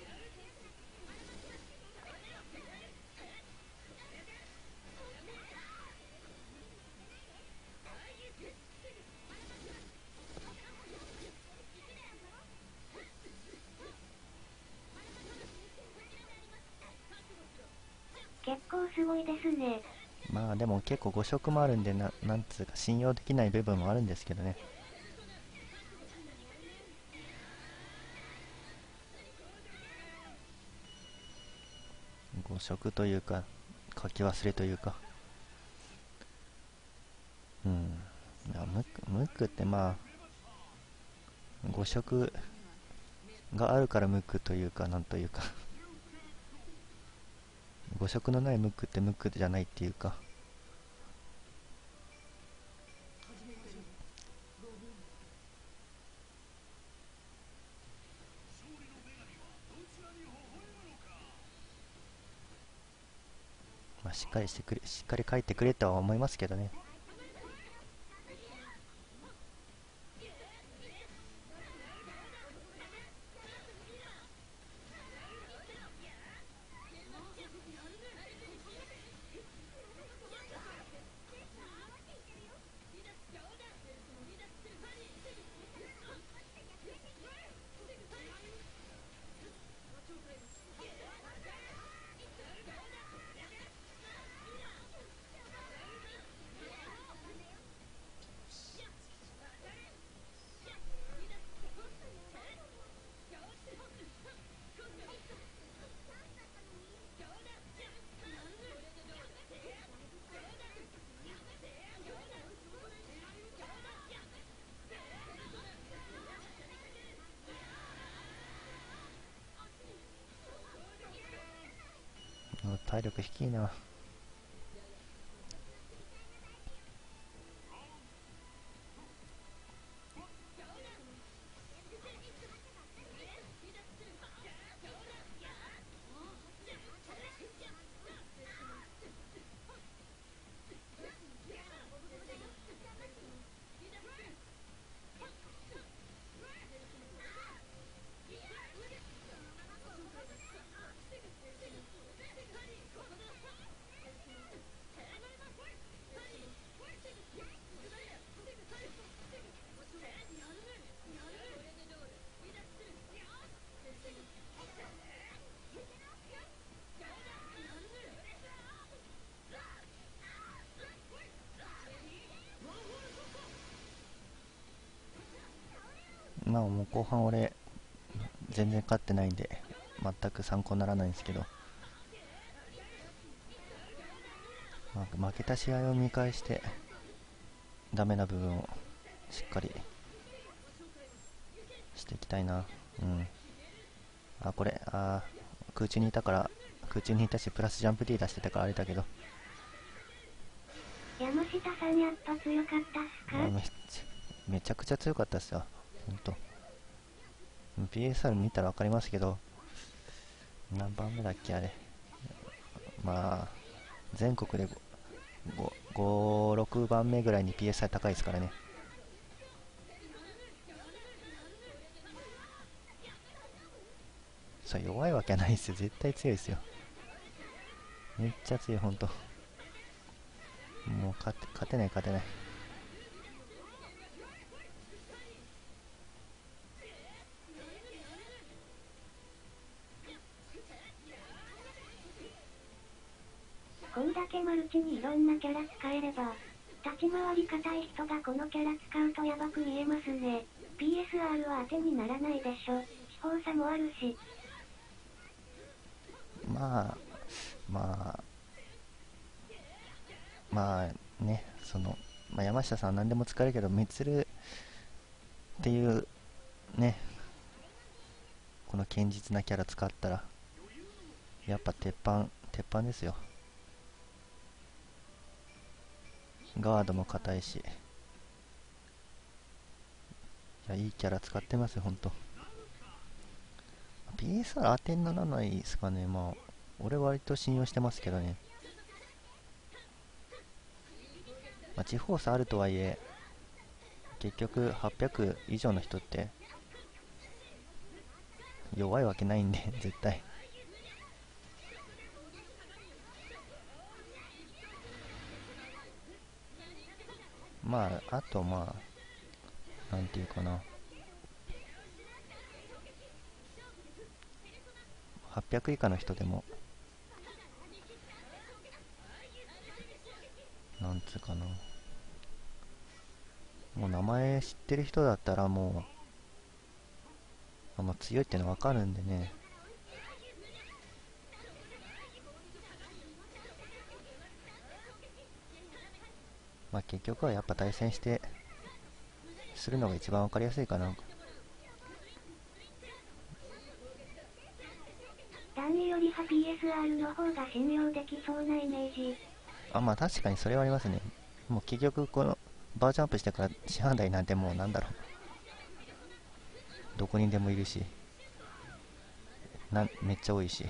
結構すごいですね。 まあでも結構誤色もあるんで、なんつうか信用できない部分もあるんですけどね。誤色というか書き忘れというか、いやムックってまあ誤色があるからムックというか、なんというか誤色のないムックってムックじゃないっていうか。まあ、しっかり書いてくれとは思いますけどね。体力低いな。まあもう後半俺全然勝ってないんで全く参考にならないんですけど、まあ、負けた試合を見返してダメな部分をしっかりしていきたいな。これ空中にいたから空中にいたしプラスジャンプ D 出してたからあれだけど、 山下さんやっぱ強かったっすか？ めちゃくちゃ強かったっすよほんと。 PSR 見たら分かりますけど、何番目だっけあれ。まあ全国で6番目ぐらいに PSI 高いですからね。そう弱いわけはないですよ、絶対強いですよ。めっちゃ強いほんと。 もう勝てない勝てない。 こんだけマルチにいろんなキャラ使えれば、立ち回り硬い人がこのキャラ使うとヤバく見えますね。PSR は当てにならないでしょ。地方差もあるし。 まあね、山下さん何でも使えるけど、みつるっていうね、この堅実なキャラ使ったらやっぱ鉄板ですよ。ガードも硬いし、いや、いいキャラ使ってますよほんと。 PSR 当てにならないですかね。まあ俺割と信用してますけどね。まあ、地方差あるとはいえ、結局800以上の人って弱いわけないんで絶対。まああとなんていうかな、800以下の人でもなんつうかな、もう名前知ってる人だったらもう強いっての分かるんでね。まあ結局はやっぱ対戦してするのが一番分かりやすいかな。 ダンよりは PSR の方が信用できそうなイメージ。 まあ確かにそれはありますね。もう結局このバージョンアップしてから師範代なんてもうなんだろう、どこにでもいるし、めっちゃ多いし。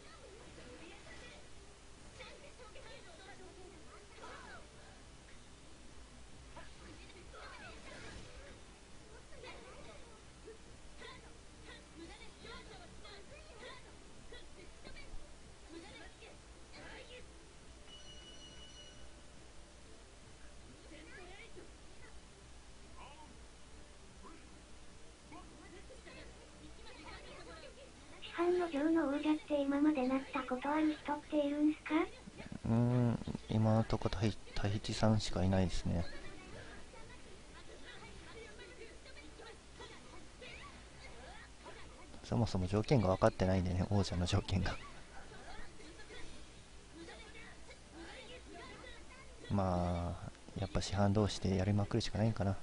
市販の上の王者って今までなったことある人っているんすか？ 今のとこタヒチさんしかいないですね。そもそも条件が分かってないんでね、王者の条件がまあやっぱ師範同士でやりまくるしかないんかな。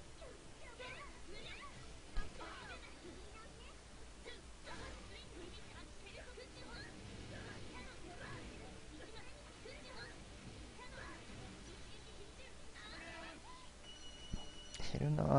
減るな。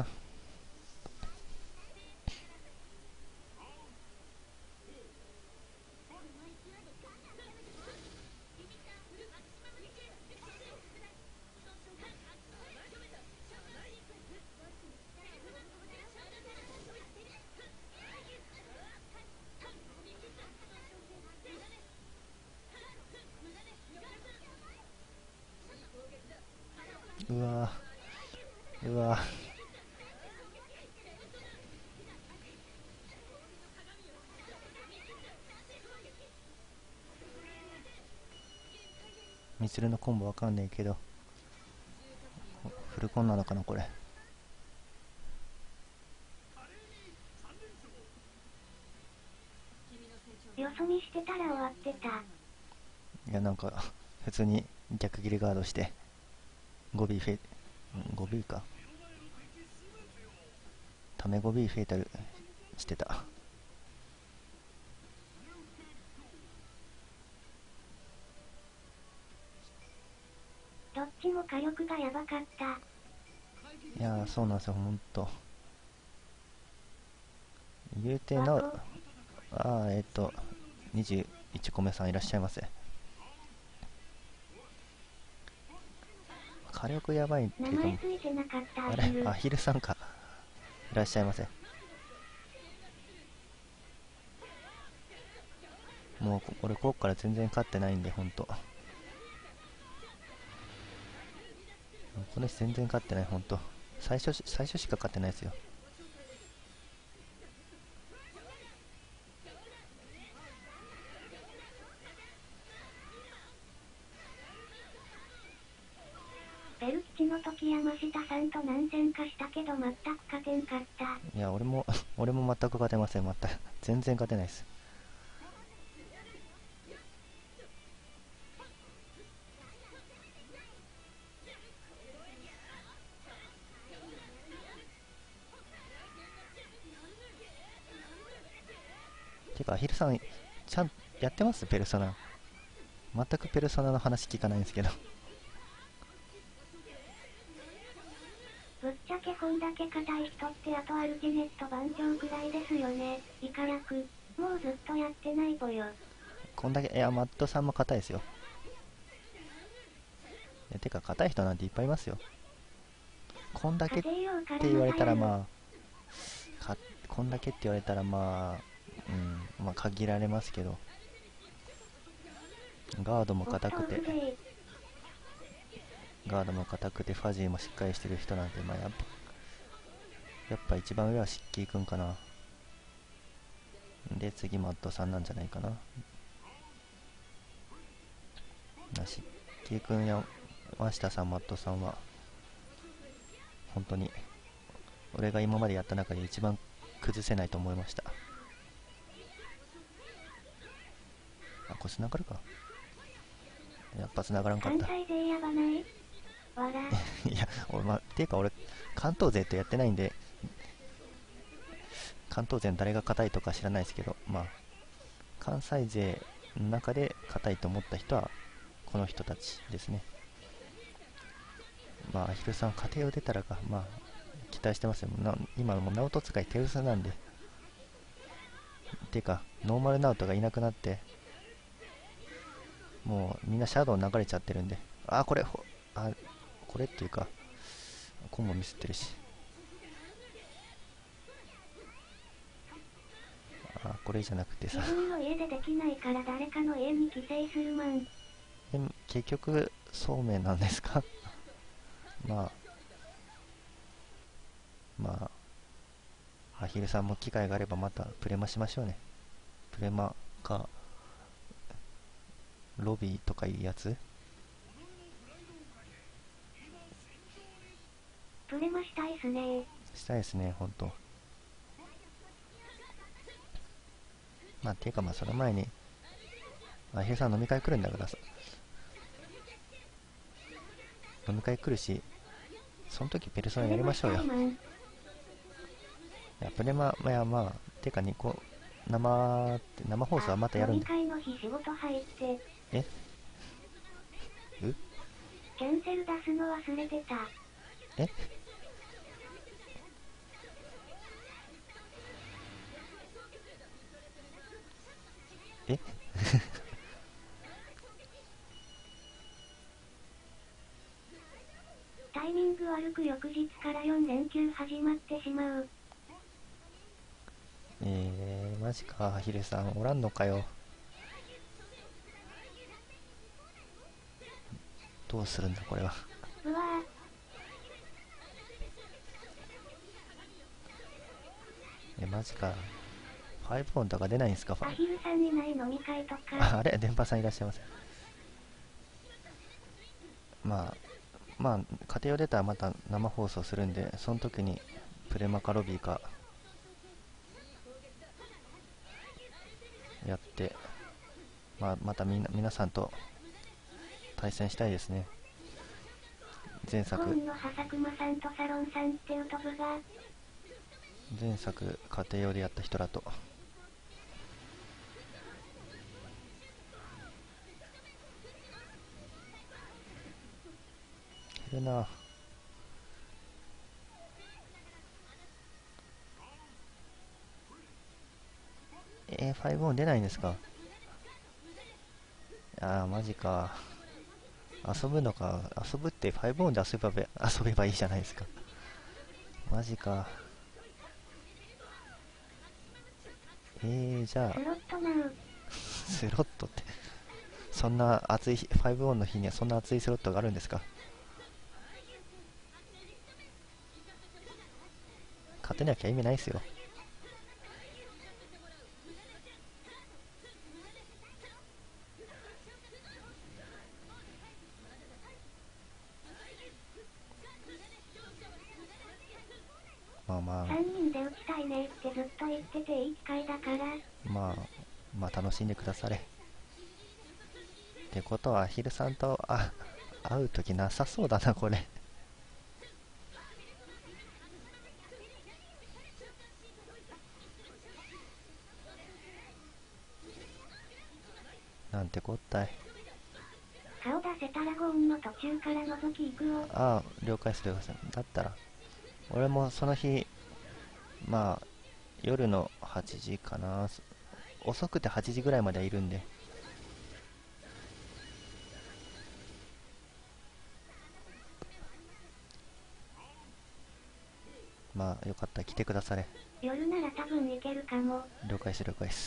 うわうわ、みつるのコンボわかんないけどフルコンなのかなこれ。 よそ見してたら終わってた。 いやなんか普通に逆切りガードして5Bか、ため 5B フェイタルしてた。 どっちも火力がやばかった。 いやーそうなんですよほんと。言うてなわこ 21個目さんいらっしゃいませ。火力やばいって名いうか、 前ついてなかったあれアヒル。 アヒルさんか、いらっしゃいませ。もう俺ここから全然勝ってないんでほんと。 この人全然勝ってない、ほんと。最初しか勝ってないですよ。 ベル吉の時山下さんと何戦かしたけど全く勝てんかった。 いや、俺も俺も全く勝てません、全く。全然勝てないです。てか、アヒルさん、ちゃん、やってますペルソナ。全くペルソナの話聞かないんですけど。 ぶっちゃけこんだけ硬い人ってあとアルティネット番長くらいですよね。イカラク。もうずっとやってないぽよ。 こんだけ、いや、マットさんも硬いですよ。てか、硬い人なんていっぱいいますよ。こんだけって言われたらこんだけって言われたらまあ限られますけど、ガードも硬くてファジーもしっかりしてる人なんで、やっぱ一番上はシッキーくんかな。で次マットさんなんじゃないかな。シッキーくんや山下さん、マットさんは本当に俺が今までやった中で一番崩せないと思いました。これ繋がるか。やっぱ繋がらんかった。 関西勢やばない笑いや、ていうか俺関東勢とやってないんで、関東勢の誰が硬いとか知らないですけど、関西勢の中で硬いと思った人はこの人たちですね。アヒルさん家庭を出たらか、期待してますよ。今もうナオト使い手薄なんで。ていうかノーマルナオトがいなくなって、もうみんなシャドウ流れちゃってるんで、これっていうかコンボミスってるし、これじゃなくてさ、 自分の家でできないから誰かの家に帰省するマン。 でも結局そうめんなんですか。アヒルさんも機会があればまたプレマしましょうね。プレマかロビーとかいうやつ。 プレマしたいっすね。 したいですね、ほんと。ていうかその前にアヒルさん飲み会来るんだからさ、飲み会来るし、その時ペルソナやりましょうよ。いやプレマ、てか生放送はまたやるんで。 飲み会の日仕事入って。キャンセル出すの忘れてた。タイミング悪く翌日から4連休始まってしまう。 マジか。アヒルさんおらんのかよ。どうするんだこれは。 うわマジか。5オンとか出ないんすか。 アヒルさんいない飲み会とか。 あれ電波さんいらっしゃいませ。家庭を出たらまた生放送するんで、その時にプレマかロビーかやって、また皆さんと対戦したいですね。前作家庭用でやった人らと。減るな。5オン出ないんですか。マジか。遊ぶのか。遊ぶって5オンで遊べばいいじゃないですか。マジか。じゃあスロットってそんな熱い5オンの日にはそんな熱いスロットがあるんですか。 てなきゃ意味ないですよ。まあまあ 3人で打ちたいねってずっと言ってていい機会だから。 まあ楽しんでくだされ。ってことはヒルさんと会う時なさそうだなこれ。なんてこったい。 顔出せたらゴーンの途中から覗き行くよ。 了解してください。だったら俺もその日、まあ夜の8時かな、遅くて8時ぐらいまではいるんで、まあよかったら来てくだされ。 夜なら多分行けるかも。 了解です了解です。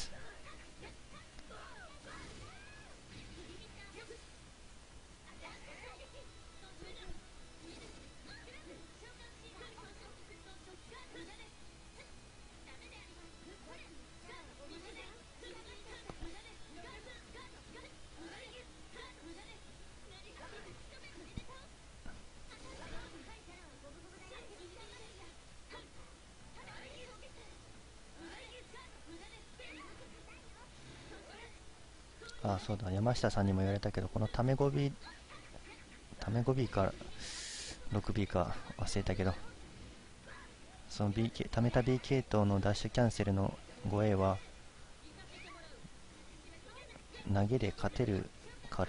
そうだ、山下さんにも言われたけど、このタメ語尾か 6B か忘れたけど、その BK、タメタ B 系統のダッシュキャンセルの 5A は投げで勝てるから、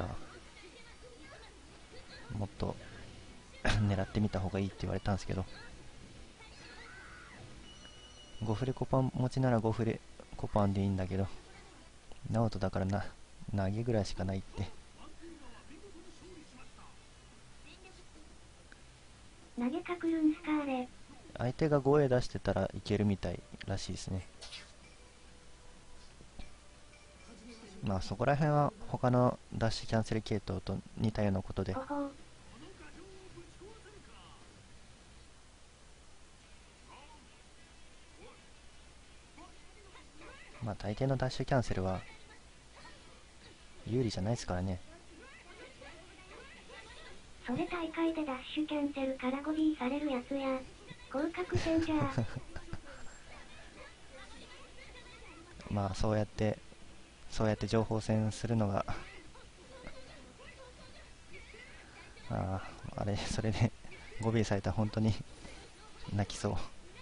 もっと狙ってみた方がいいって言われたんですけど、5フレコパン持ちなら5フレコパンでいいんだけど、ナオトだから投げぐらいしかないって。 投げかくるんすかあれ。 相手が 5A 出してたらいけるみたいらしいですね。まあそこら辺は他のダッシュキャンセル系統と似たようなことで、まあ大抵のダッシュキャンセルは有利じゃないですからね。 それ大会でダッシュキャンセルからボディされるやつや。降格戦じゃまあそうやって情報戦するのがあれ、それで語尾されたら本当に泣きそう。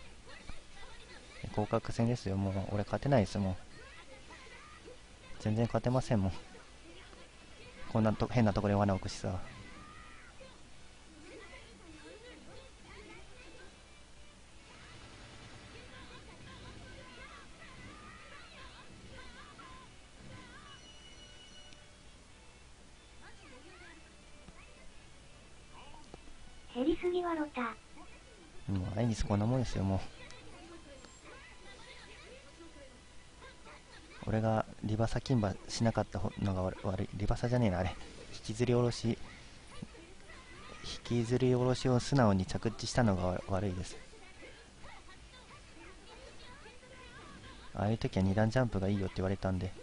降格戦ですよ。もう俺勝てないですもん。全然勝てませんもん。こんな変なところで罠置くしさ。 減りすぎはロタ。 もうアイリスこんなもんですよ。もう俺がリバサ金馬しなかったのが悪い。リバサじゃねえなあれ、引きずり下ろしを素直に着地したのが悪いです。ああいう時は2段ジャンプがいいよって言われたんで。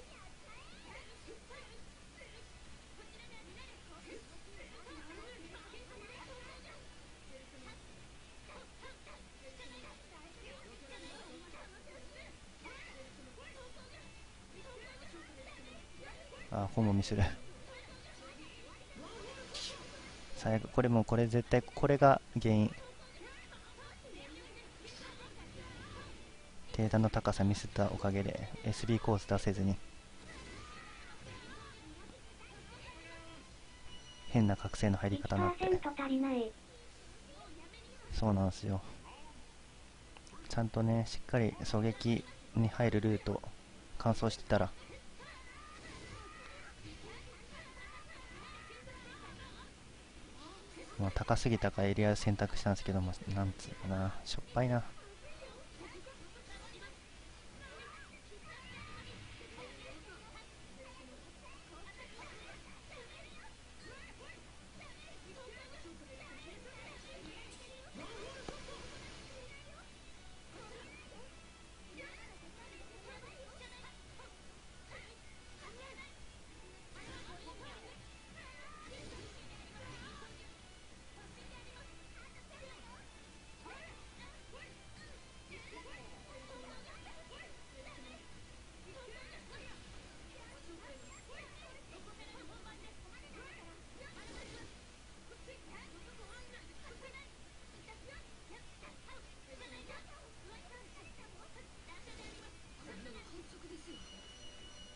ホモミスる。最悪。これ絶対これが原因。低段の高さミスったおかげで SB コース出せずに変な覚醒の入り方になって。 足りない。 そうなんですよ。ちゃんとね、しっかり狙撃に入るルート完走してたら、もう高すぎたからエリア選択したんですけども、なんつうかな、しょっぱいな。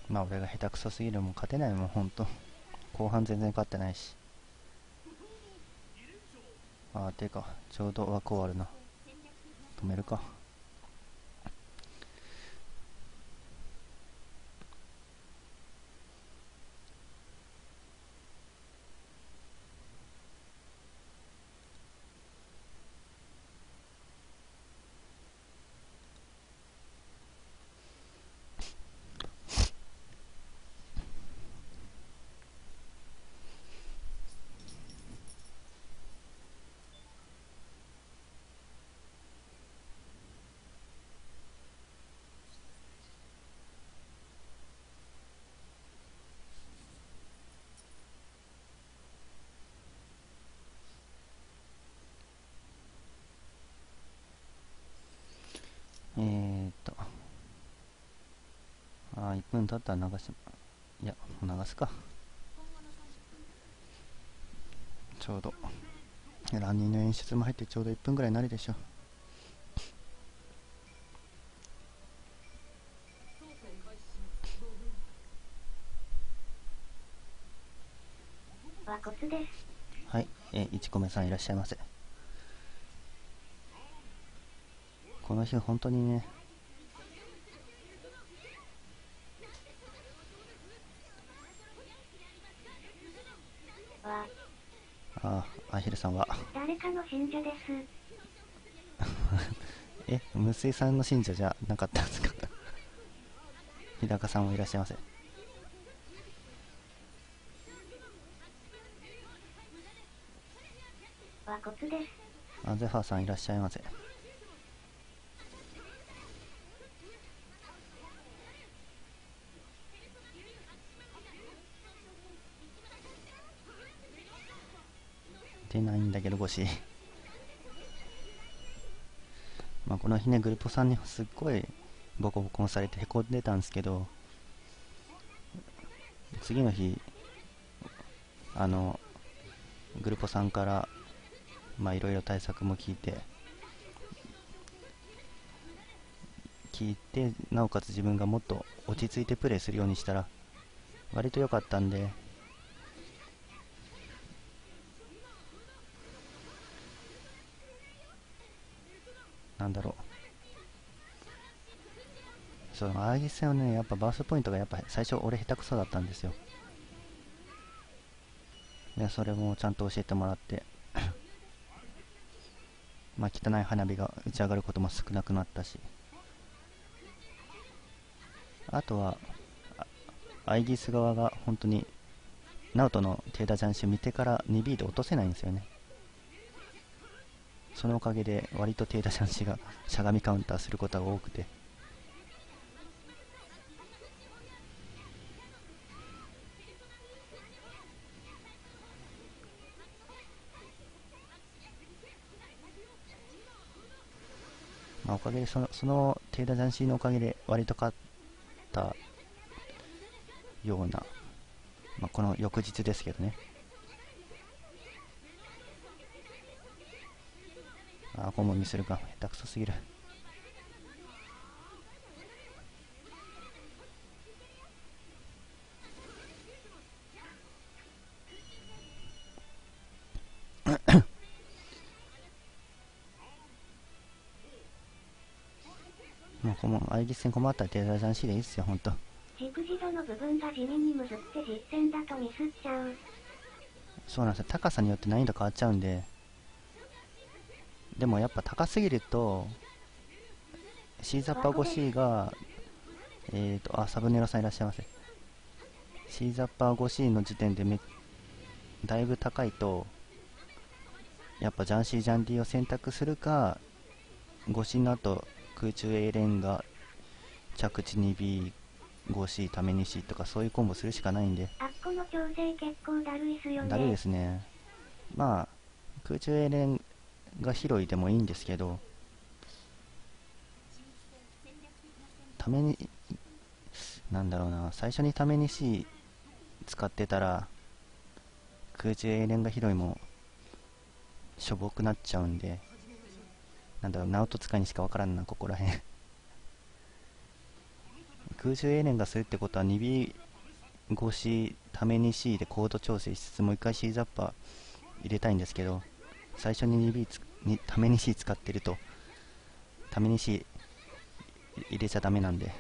まあ俺が下手くそすぎる、もう勝てないもんほんと。後半全然勝ってないし。てかちょうど枠終わるな。止めるか。1分経ったら流し、いやもう流すか。ちょうどランニングの演出も入ってちょうど1分ぐらいになるでしょ。 和骨です。 はい、1個目さんいらっしゃいませ。この日本当にね、アヒルさんは誰かの信者です。 無水さんの信者じゃなかったんですか？日高さんもいらっしゃいませ。 和骨です。 ゼファーさんいらっしゃいませ。出ないんだけど腰まあこの日ね、グルポさんにすっごいボコボコにされてへこんでたんですけど、次の日グルポさんからまあいろいろ対策も聞いて、なおかつ自分がもっと落ち着いてプレーするようにしたら割と良かったんで、なんだろう、そのアーギス戦はね、やっぱバーストポイントがやっぱ最初俺下手くそだったんですよ。でそれもちゃんと教えてもらってまあ汚い花火が打ち上がることも少なくなったし、あとはアイギス側が本当にナオトの手打ジャンシ見てから 2B で落とせないんですよね。そのおかげで割と手打ジャンシがしゃがみカウンターすることが多くて、まあ、おかげでその手打ジャンシのおかげで割と勝ったような、まあ、この翌日ですけどね。コンボミスるか下手くそすぎるもうこの相手戦困ったら手打ジャンシでいいっすよほんと。 軸自度の部分が地味にむずって実戦だとミスっちゃう。 そうなんですよ、高さによって難易度変わっちゃうんで。でもやっぱ高すぎると C ザッパー 5C がサブネロさんいらっしゃいませ。 C ザッパー 5C の時点でだいぶ高いと、やっぱジャンシージャンディを選択するか、5C の後空中 A レンが着地 2B 5C ために C とかそういうコンボするしかないんで。 あっこの調整結構だるいっすよね。 だるいですね。まあ空中 A レンが広いでもいいんですけど、ためになんだろうな、最初にために C 使ってたら空中 A レンが広いもしょぼくなっちゃうんで、なんだろう、ナオト使いにしかわからんなここらへん空中エレンがするってことは 2B 越しために C でコード調整しつつもう一回 C ザッパー入れたいんですけど、最初に 2B にために C 使ってるとために C 入れちゃダメなんで、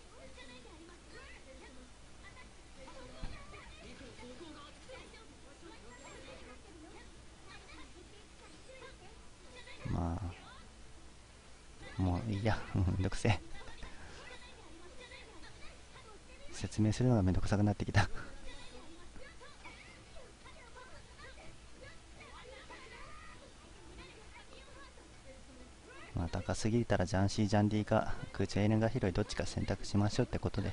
まあもういいやめんどくせえ、説明するのがめんどくさくなってきたまあ高すぎたらジャンシージャンディか空中エレンが広いどっちか選択しましょうってことで、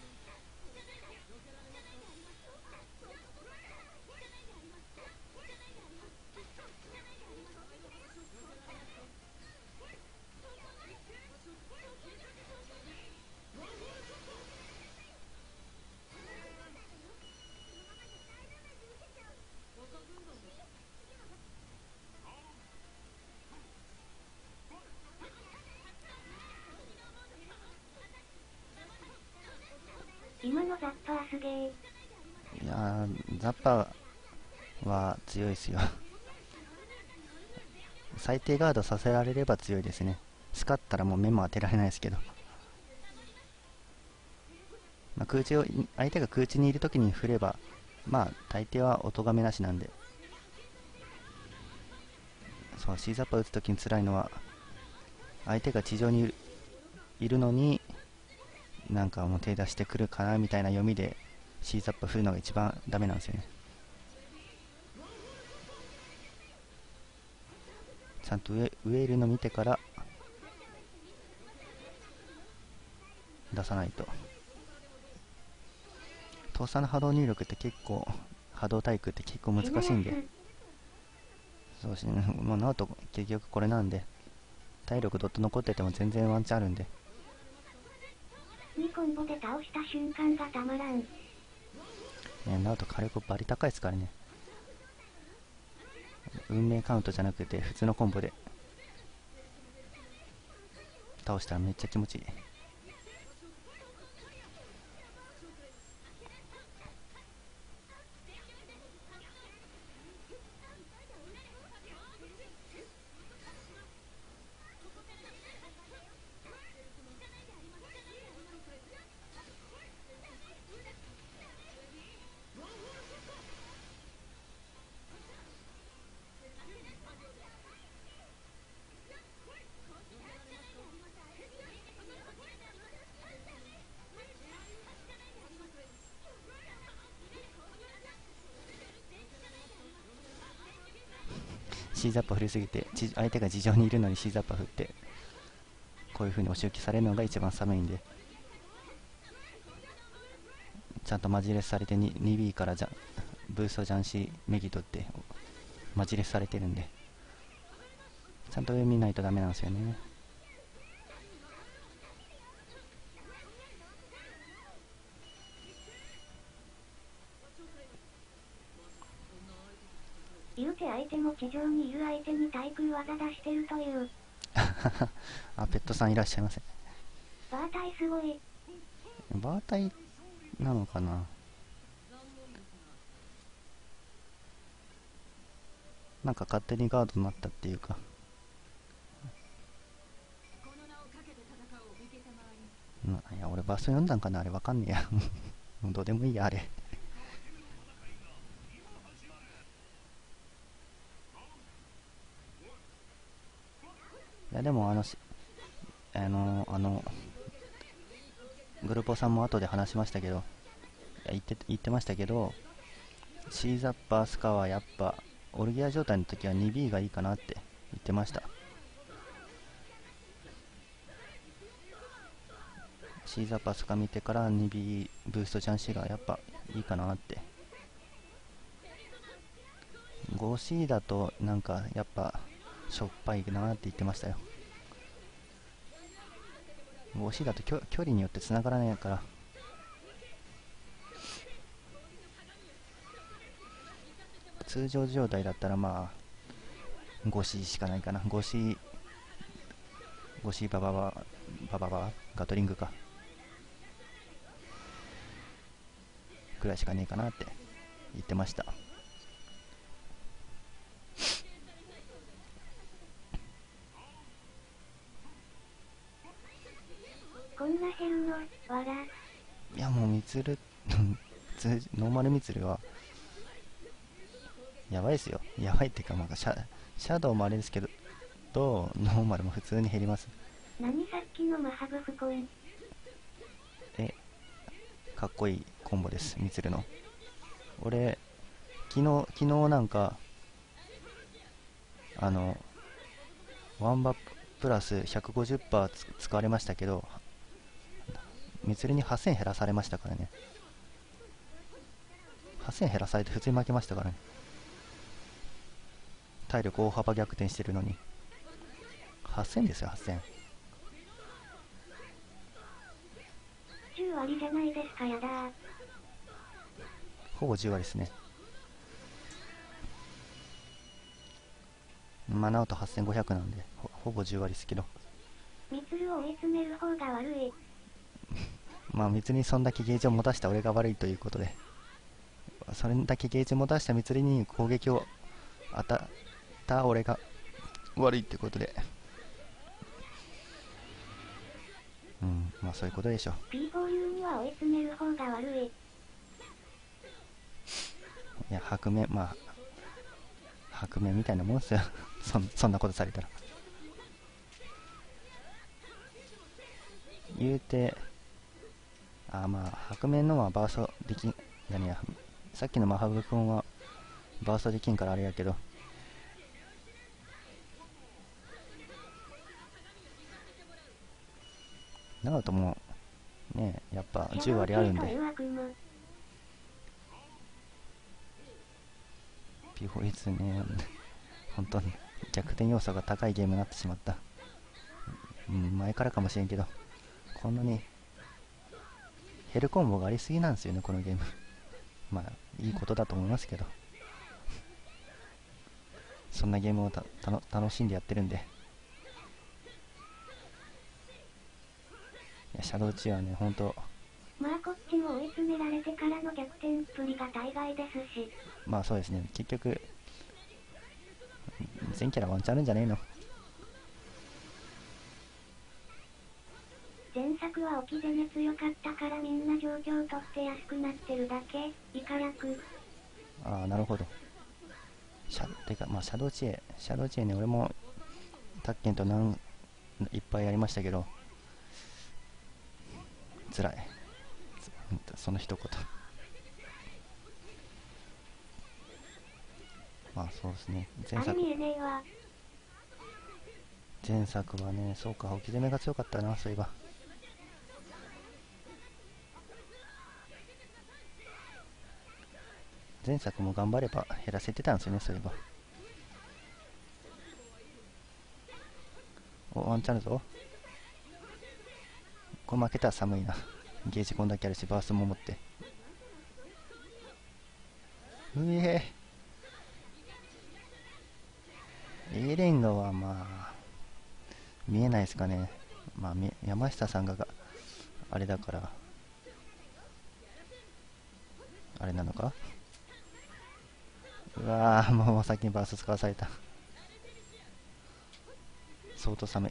今のザッパーすげえ。 いやーザッパーは強いですよ最低ガードさせられれば強いですね。スカったらもう目も当てられないですけど、まあ、相手が空中にいるときに振ればまあ大抵はお咎めなしなんで、そう、シーザッパー打つときに辛いのは相手が地上にいるのになんかもう手出してくるかなみたいな読みでシーザッパー振るのが一番ダメなんですよね。ちゃんと上いるの見てから出さないと。倒産の波動入力って結構波動対空って結構難しいんで、そうしね、もうナオト結局これなんで体力ドット残ってても全然ワンチャンあるんで、 2コンボで倒した瞬間がたまらん。 ナオト火力バリ高いですからね。運命カウントじゃなくて普通のコンボで倒したらめっちゃ気持ちいい。シーザッパ振りすぎて相手が地上にいるのにシーザッパ振ってこういう風にお仕置きされるのが一番寒いんで、ちゃんとマジレスされて 2B からブーストジャンシーメギトってマジレスされてるんで、ちゃんと上見ないとダメなんですよね。 言うて相手も地上にいる相手に対空技出してるという。 あ、ペットさんいらっしゃいませ。 バータイすごい。 バータイなのかな、なんか勝手にガードになったっていうか、いや俺バースト読んだんかな、あれわかんねえやもうどうでもいいやあれいやでもグルポさんも後で話しましたけど、言ってましたけど、シーザッパースカはやっぱオルギア状態の時は 2B がいいかなって言ってました。シーザッパースカ見てから 2B ブーストジャンシーがやっぱいいかなって。 5C だとなんかやっぱしょっぱいなって言ってましたよ。 5C だと距離によって繋がらないから、通常状態だったらまあ 5C しかないかな。 5C バババガトリングかくらいしかねえかなって言ってました。 こんな減るの、わら。 いやもうみつるノーマルみつるはやばいですよ。やばいっていうか、まあ、シャドウもあれですけど、ノーマルも普通に減ります。 何さっきのマハブフコン。 かっこいいコンボです、みつるの。俺昨日なんかワンバプラス 150% 使われましたけど、みつるに8000減らされましたからね。8000減らされて普通に負けましたからね。体力大幅逆転してるのに8000ですよ。8000。 10割じゃないですか。やだー。 ほぼ10割ですね。まあなおと8500なんで ほぼ10割ですけど、 みつるを追い詰める方が悪い。 まあ別にそんだけゲージを持たした俺が悪いということで、それだけゲージを持たしたみつりに攻撃を当たった俺が悪いってことで、まあそういうことでしょう。 P4U には追い詰める方が悪い。 いや白面、まあ白面みたいなもんっすよそんなことされたら。言うてまあ白面のはバーストできん、何や、さっきのマハブ君はバーストできんからあれやけど、なるともうね、やっぱ10割あるんで、P4 ね、本当に逆転要素が高いゲームになってしまった。前からかもしれんけど、こんなにヘルコンボがありすぎなんですよね、このゲーム。まあいいことだと思いますけど、そんなゲームを楽しんでやってるんで。いやシャドウチはね、本当まあこっちも追い詰められてからの逆転っぷりが大概ですし。 まあそうですね、結局全キャラワンチャンあるんじゃねえの。 前作は置き攻め強かったからみんな状況取って安くなってるだけ。イカ役。 なるほど。てかまあシャドウチェね、俺もタッケンといっぱいやりましたけど、辛い、その一言。まあそうですね、前作はね、そうか、置き攻めが強かったな、そういえば。前作も頑張れば減らせてたんですよね、そういえば。ワンチャンあるぞ。これ負けたら寒いな。ゲージこんだけあるし、バーストも持って。エレンガはまあ見えないですかね。まあ山下さんがあれだからあれなのか。うわー、もう先にバースト使わされた。相当寒い。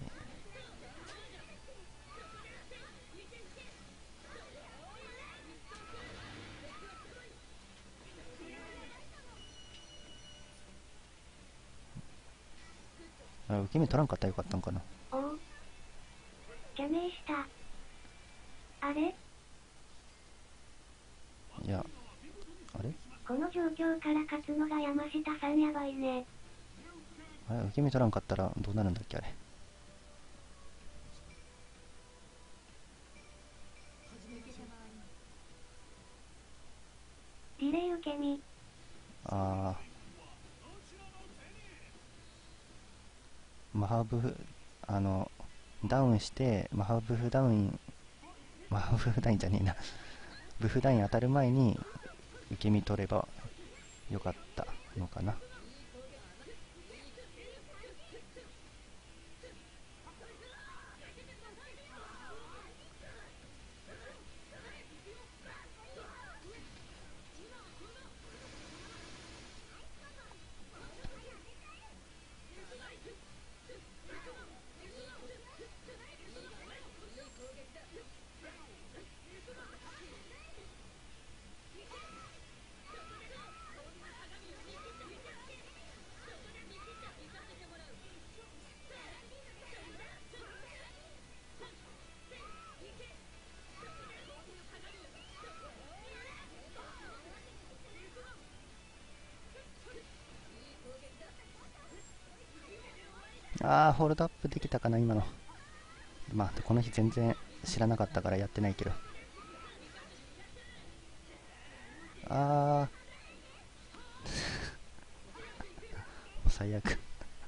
受け身取らんかったらよかったんかな。 おう。邪魔した。あれ？ いや、あれこの状況から勝つのが山下さんやばいね。 受け身取らんかったらどうなるんだっけ、あれ。 リレー受け身。 マハブフ、ダウンして、マハブフダウンじゃねえな。ブフダウン当たる前に受け身取ればよかったのかな。 ああ、ホールドアップできたかな、今の。まあ、この日全然知らなかったからやってないけど。ああ、最悪。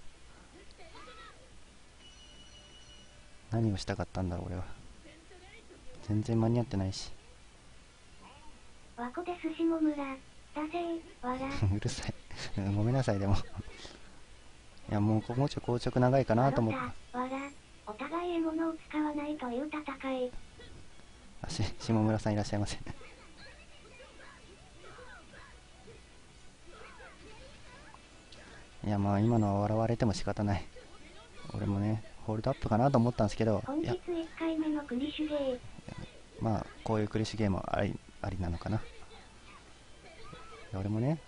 何をしたかったんだろう、俺は。全然間に合ってないし。 わこですしも村。だせー、わら。 うるさい。ごめんなさい、でも。いや、もう、もうちょい硬直長いかなと思って。 わら。お互い獲物を使わないという戦い。 下村さんいらっしゃいませ。いや、まあ、今のは笑われても仕方ない。俺もね、ホールドアップかなと思ったんですけど、 本日1回目のクリシュゲー。 まあ、こういうクリッシュゲームはありなのかな。俺もね、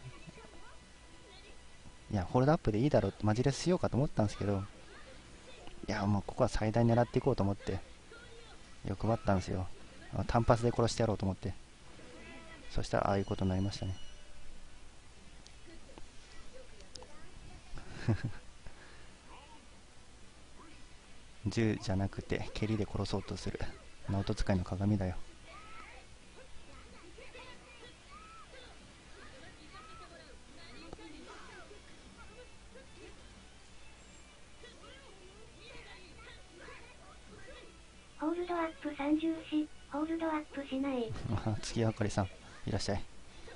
いや、ホールドアップでいいだろうってマジレスしようかと思ったんですけど、いや、もうここは最大狙っていこうと思って、欲張ったんですよ。単発で殺してやろうと思って。そしたら、ああいうことになりましたね。銃じゃなくて、蹴りで殺そうとする。ナオト使いの鏡だよ。 ホールドアップ30し、ホールドアップしない。 月あかりさん、いらっしゃい。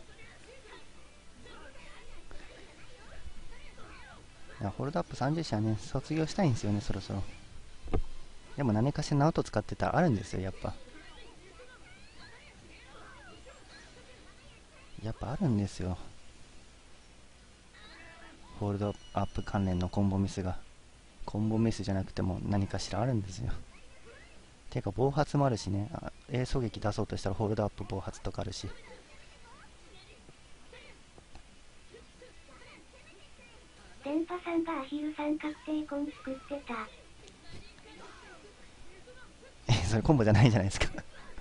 いや、ホールドアップ30社ね、卒業したいんですよね、そろそろ。でも何かしらナオト使ってたらあるんですよ、やっぱ。やっぱあるんですよ。ホールドアップ関連のコンボミスが。コンボミスじゃなくても何かしらあるんですよ。てか暴発もあるしね。A狙撃出そうとしたらホールドアップ暴発とかあるし。 電波さんがアヒル三角定コン作ってた。 それコンボじゃないじゃないですか。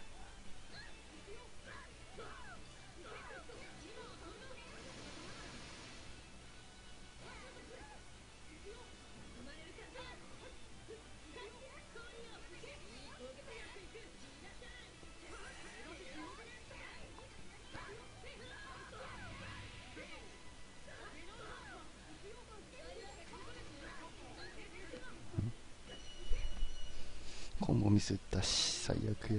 コンボミスったし、最悪や。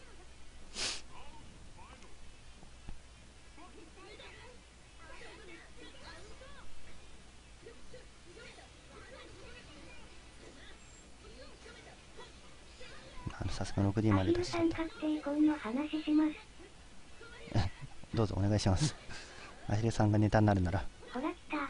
さすが 6D まで出しちゃった。 アヒル三角定コンの話します。 どうぞお願いします。アヒルさんがネタになるなら。 ほら来た。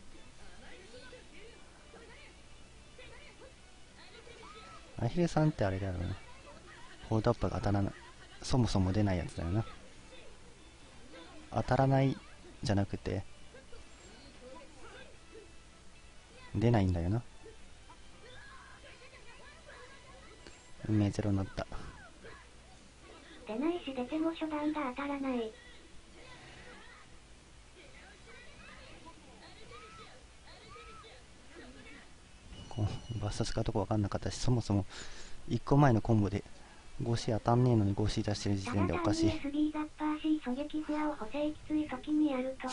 アヒルさんってあれだろうな。ホールドアップが当たらない。そもそも出ないやつだよな。当たらないじゃなくて、出ないんだよな。運命ゼロになった。 出ないし出ても初段が当たらない。 バッサ使うとこ分かんなかったし、そもそも1個前のコンボで 5C 当たんねえのに 5C 出してる時点でおかしい。 SB ザッパー C 狙撃フアを補正きつい時にやると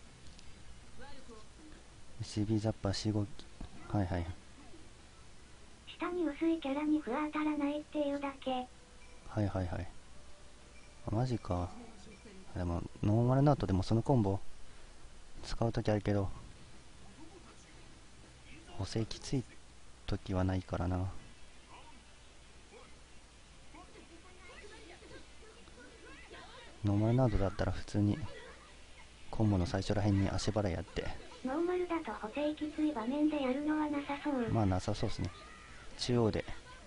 CB ザッパー C5、はいはい。 下に薄いキャラにフア当たらないっていうだけ。 はいはいはい。マジか。でもノーマルナートでもそのコンボ使うときあるけど、補正きついときはないからな。ノーマルナードだったら普通にコンボの最初らへんに足払いやって。 ノーマルだと補正きつい場面でやるのはなさそう。 まあなさそうですね。中央で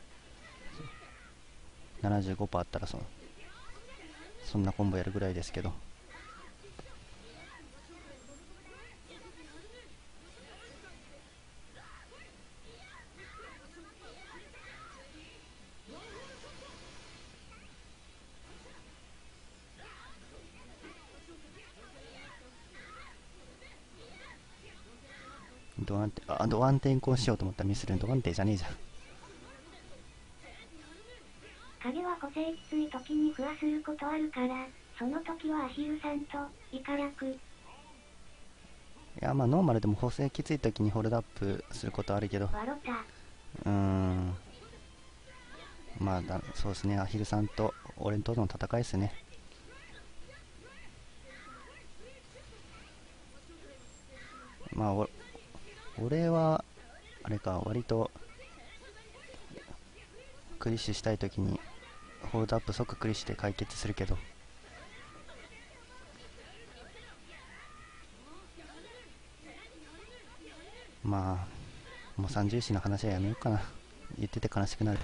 75%あったらそんなコンボやるぐらいですけど。 ド安定、ド安定コンしようと思ったらミスる。ド安定じゃねえじゃん。 影は個性きつい時に不和することあるから、その時はアヒルさんとイカ役。 いや、まあノーマルでも補正きつい時にホールドアップすることあるけど、 ワロタ。 まあそうですね、アヒルさんと俺との戦いですね。まあ俺はあれか、割とクリッシュしたい時にホールドアップ即クリッシュで解決するけど、まあもう30子の話はやめようかな。言ってて悲しくなる。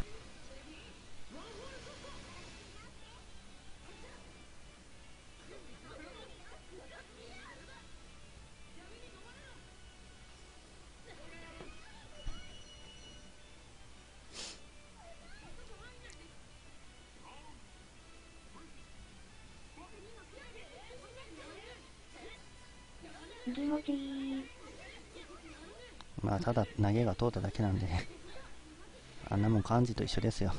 気持ちいい。 まあただ投げが通っただけなんでね。あんなもん漢字と一緒ですよ。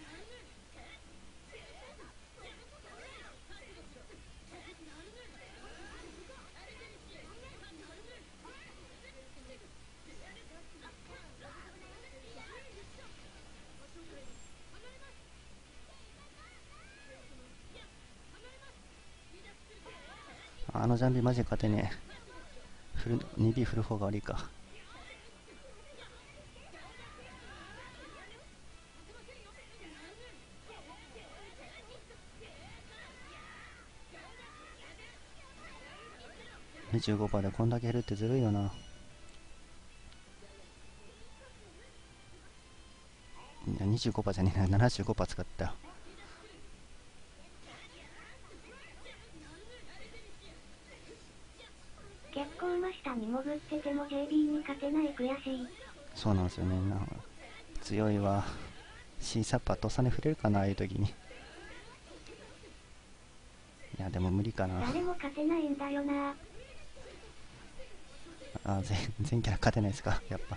あのジャンビマジで勝てねえ。2B 振る方が悪いか。25% でこんだけ減るってずるいよな。いや 25% じゃねえな、75% 使った。 結構真下に潜ってても JB に勝てない悔しい。 そうなんですよね。強いわ。C サッパーとさね触れるかな、ああいう時に。いやでも無理かな。 誰も勝てないんだよな。 全キャラ勝てないですか、やっぱ。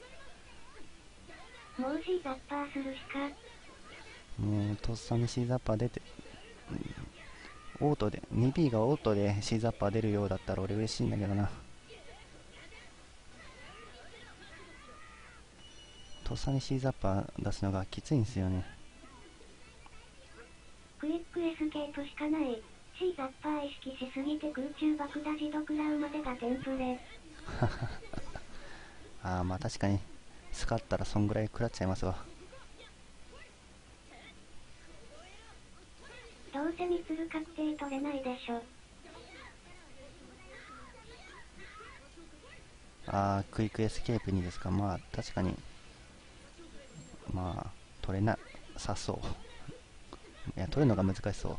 もう C ザッパーするしか。 もうとっさに C ザッパー出て、オートで 2B がオートで C ザッパー出るようだったら俺嬉しいんだけどな。とっさに C ザッパー出すのがきついんですよね。 クイックエスケープしかない。C ザッパー意識しすぎて空中爆打自動食らうまでがテンプレ。 まあ確かに使ったらそんぐらい食らっちゃいますわ。 どうせミツル確定取れないでしょ。 クイックエスケープにですか。まあ確かにまあ取れなさそう。いや取るのが難しそう。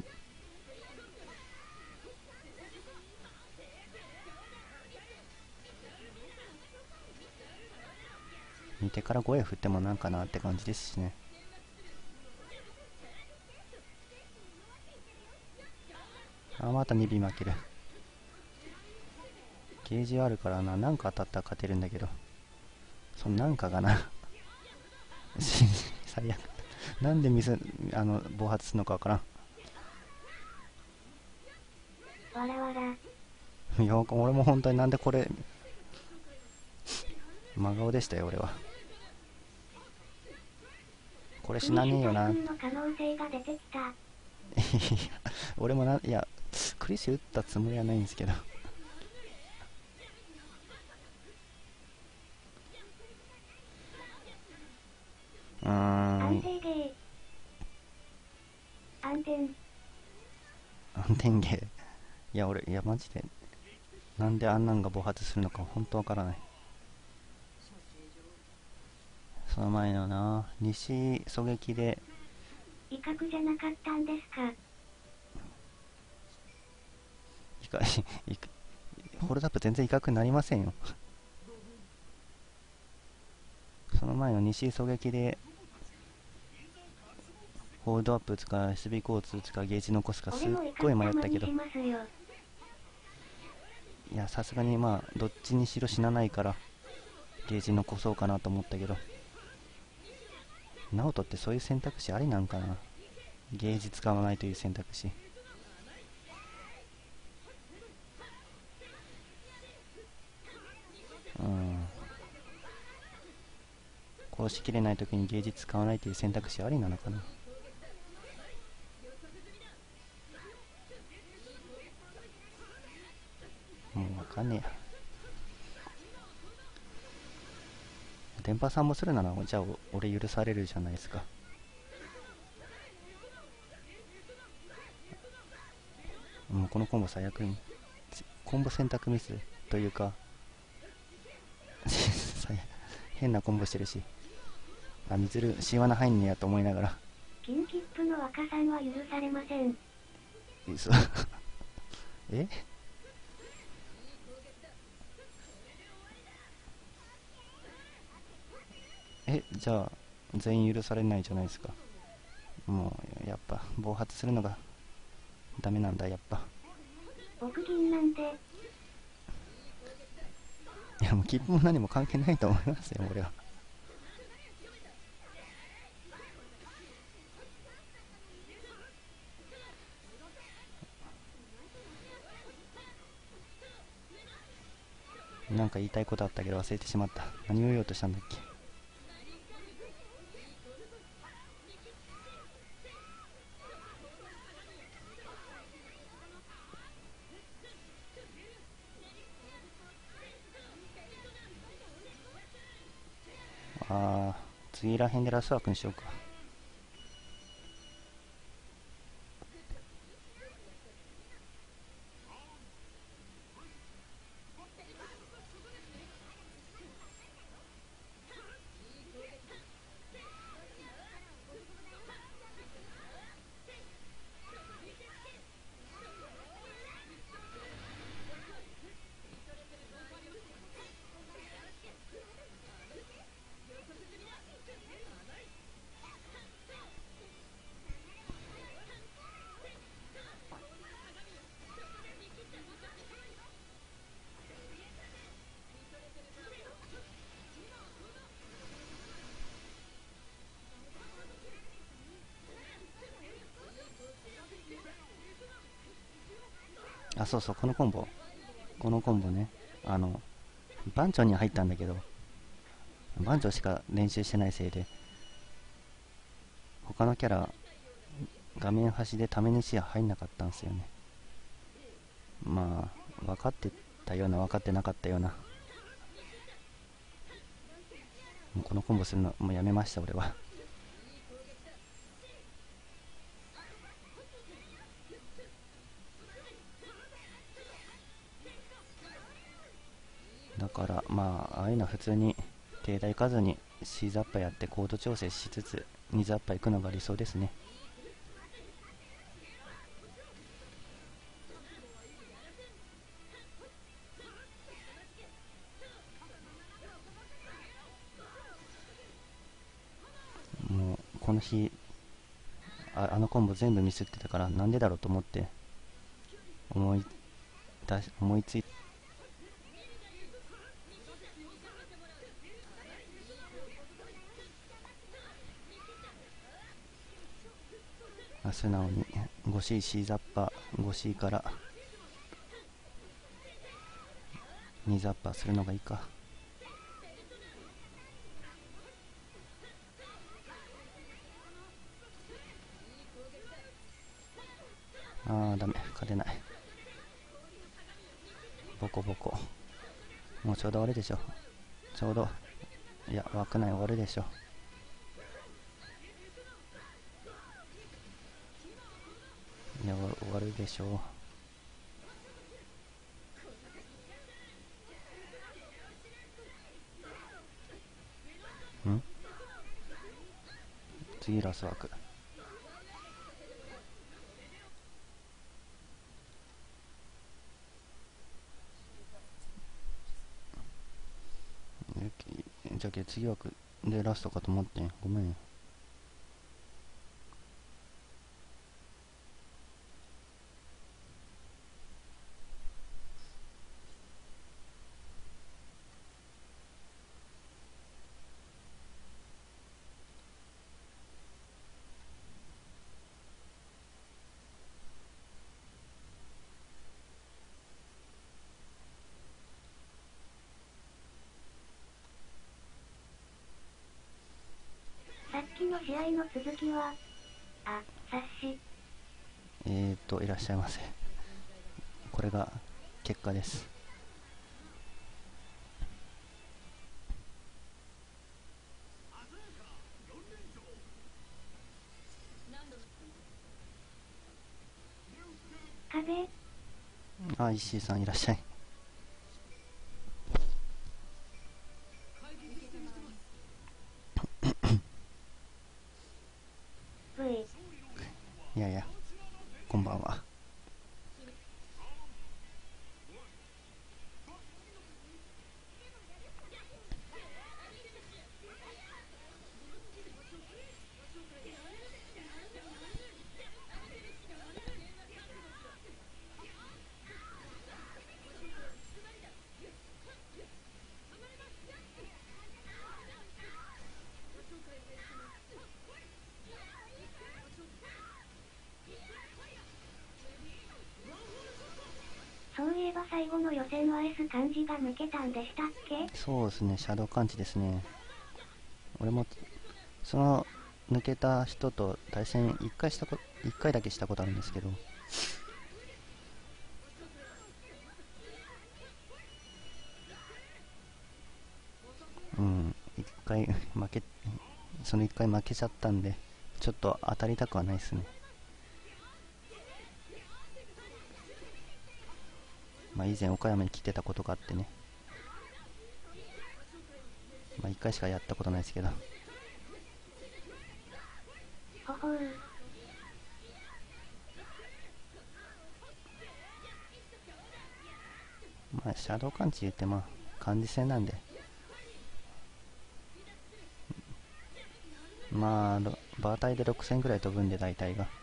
見てから5へ振ってもなんかなって感じですしね。また 2B 負ける。ゲージはあるからな、なんか当たったら勝てるんだけど、そのなんかがな最悪。なんで暴発するのかわからん。 わらわら。 いや俺も本当になんでこれ真顔でしたよ俺は。これ死なねえよな。 の可能性が出てきた。 俺もいやクリッシュ打ったつもりはないんですけど。 安定ゲー。安定ゲー。いやマジでなんであんなんが暴発するのか本当わからない。その前のな西狙撃で威嚇じゃなかったんですか。 ホールドアップ全然威嚇になりませんよ。その前の西狙撃でホールドアップ使う SB コーツ使うゲージ残すかすっごい迷ったけど、いやさすがにまあどっちにしろ死なないからゲージ残そうかなと思ったけど、ナオトってそういう選択肢ありなんかな。ゲージ使わないという選択肢。うん、こうしきれない時にゲージ使わないという選択肢ありなのかな。もうわかんねえや。電波さんもするならじゃあ俺許されるじゃないですか。もうこのコンボ最悪に、コンボ選択ミスというか変なコンボしてるし、あ、みずるシワナ入んねやと思いながら。 金切符の若さんは許されません。 嘘えじゃあ全員許されないじゃないですか。もうやっぱ暴発するのがダメなんだ。やっぱ僕銀なんで。 いやもう切符も何も関係ないと思いますよ俺は。なんか言いたいことあったけど忘れてしまった。何を言おうとしたんだっけ。あー、次らへんでラスワークにしようか。あ、そうそう、このコンボね、番長には入ったんだけど、番長しか練習してないせいで他のキャラ画面端で試しは入んなかったんですよね。まあ分かってたような分かってなかったような。もうこのコンボするのもうやめました俺は。だからまあああいうのは普通に停滞いかずにシーズアッパーやってコード調整しつつ2ズアッパー行くのが理想ですね。もうこの日あのコンボ全部ミスってたからなんでだろうと思って思いつい素直に 5C ザッパー 5C から2ザッパーするのがいいか。ダメ、勝てない。ボコボコ。もうちょうど終わるでしょ。ちょうど、いや枠内終わるでしょ。いや終わるでしょう。次ラス枠。じゃあ次枠でラストかと思ってん。ごめん。 の試合の続きは、あ、察し。 いらっしゃいませ。これが結果です。 壁。 あ、石井さんいらっしゃい。 V。 いやいや、こんばんは。 そういえば最後の予選は S 漢字が抜けたんでしたっけ？ そうですね、シャドウ感知ですね。俺もその抜けた人と対戦1回だけしたことあるんですけど、1回その1回負けちゃったんで、ちょっと当たりたくはないですね。まあ以前岡山に来てたことがあってね、まあ1回しかやったことないですけど、 ほほう。 まあシャドウ感知言ってまあ漢字戦なんで、まあバータイで6000ぐらい飛ぶんで、大体が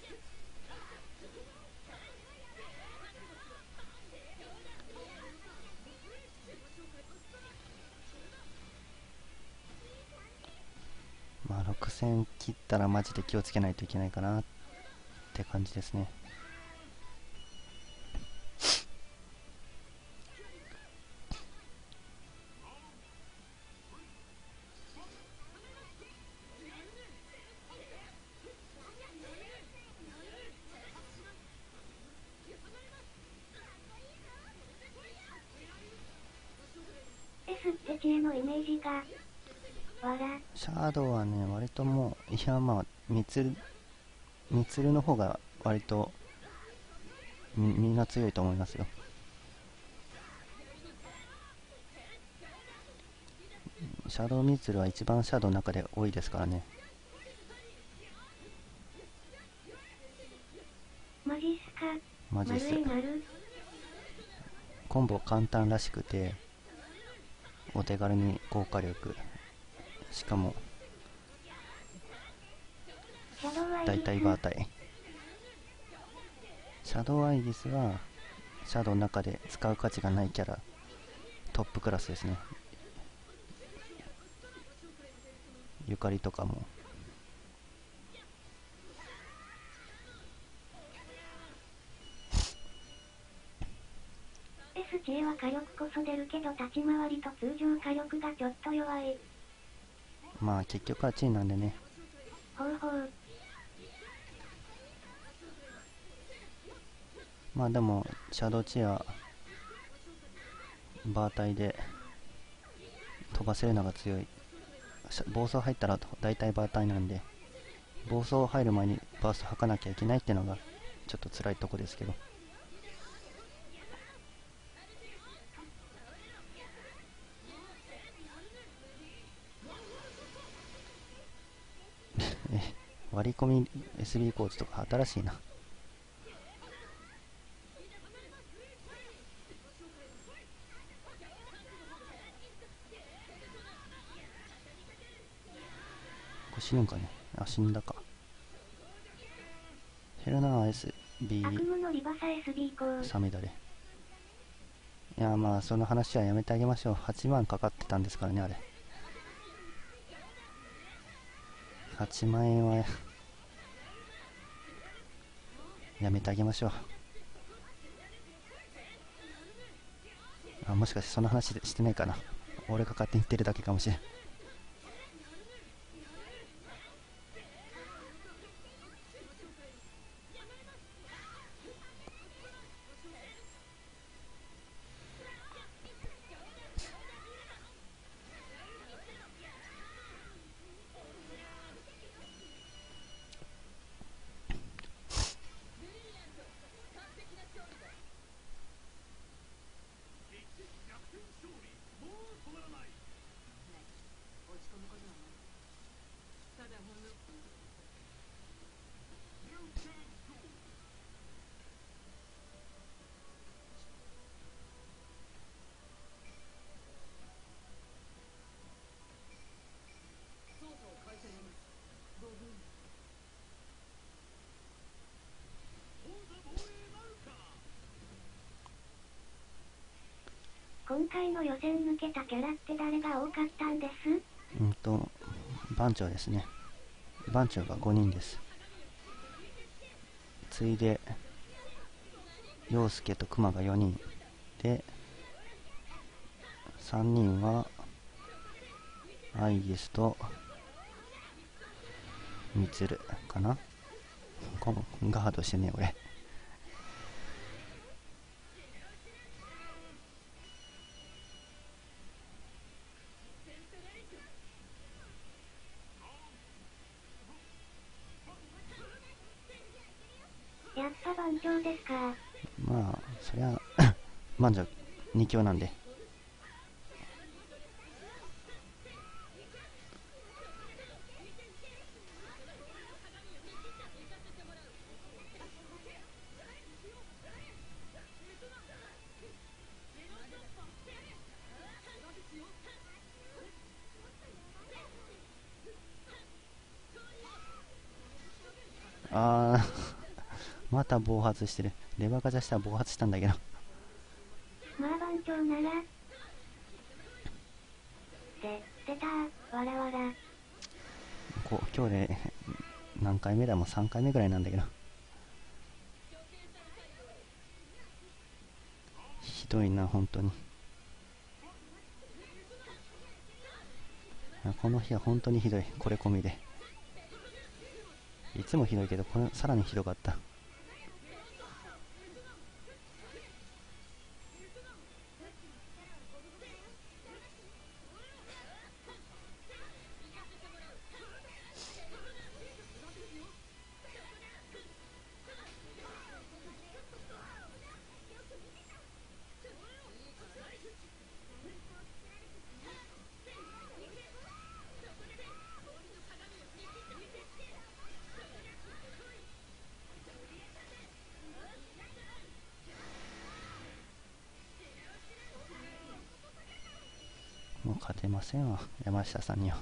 まあ6000切ったらマジで気をつけないといけないかなって感じですね。 S って知恵のイメージが、わら。 シャドウはね、割ともう、いやまあみつるの方が割とみんな強いと思いますよ。シャドウミツルは一番シャドウの中で多いですからね。 マジっすか。 マジっす。 丸い丸。 コンボ簡単らしくて、お手軽に高火力、しかもシャドウアイ大リス。 体バータイ。シャドウアイリスはシャドウの中で使う価値がないキャラ、トップクラスですね。ゆかりとかも。 S 知恵は火力こそ出るけど立ち回りと通常火力がちょっと弱い。 まあ結局はチーなんでね。 ほうほう。 まあでもシャドウチアバータイで飛ばせるのが強い。暴走入ったら大体バータイなんで、暴走入る前にバースト吐かなきゃいけないっていうのがちょっと辛いとこですけど。割り込み SB コーチとか新しいな。これ死ぬんかね。あ、死んだか。ヘルナー SB 悪夢のリバサ SB コー。 サメダレ。いやまあその話はやめてあげましょう。8万かかってたんですからね、あれ。8万円はやめてあげましょう。あ、もしかしてその話してないかな。俺が勝手に言ってるだけかもしれん。 今回の予選抜けたキャラって誰が多かったんです？ 番長ですね。番長が5人です。ついで陽介と熊が4人で、3人はアイギスとミツルかな。ガードしてね俺。 やっぱ番長ですか。 まあそりゃ番長2強なんで。あまた暴発してる。レバーガチャしたら暴発したんだけど。 まあ番長なら。出たー、わらわら。 今日で何回目だ、もう3回目ぐらいなんだけど。ひどいな本当に。この日は本当にひどい。これ込みでいつもひどいけど、これさらにひどかった。もう勝てませんわ山下さんには。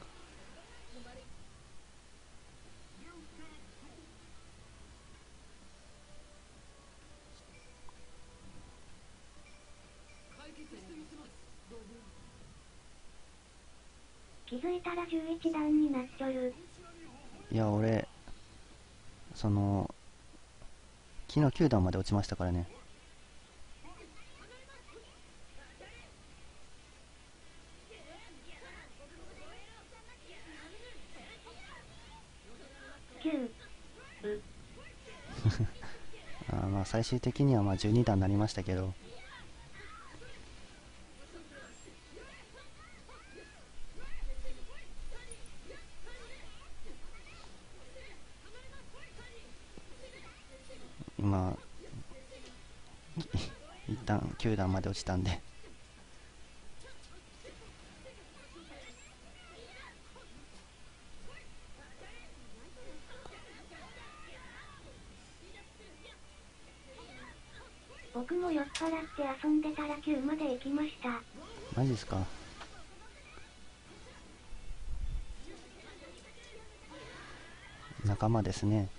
気づいたら11段になっちょる。 いや俺昨日9段まで落ちましたからね。まあ最終的にはまあ12段になりましたけど、今一旦9段まで落ちたんで、 僕も酔っ払って遊んでたら9まで行きました。 マジですか。仲間ですね。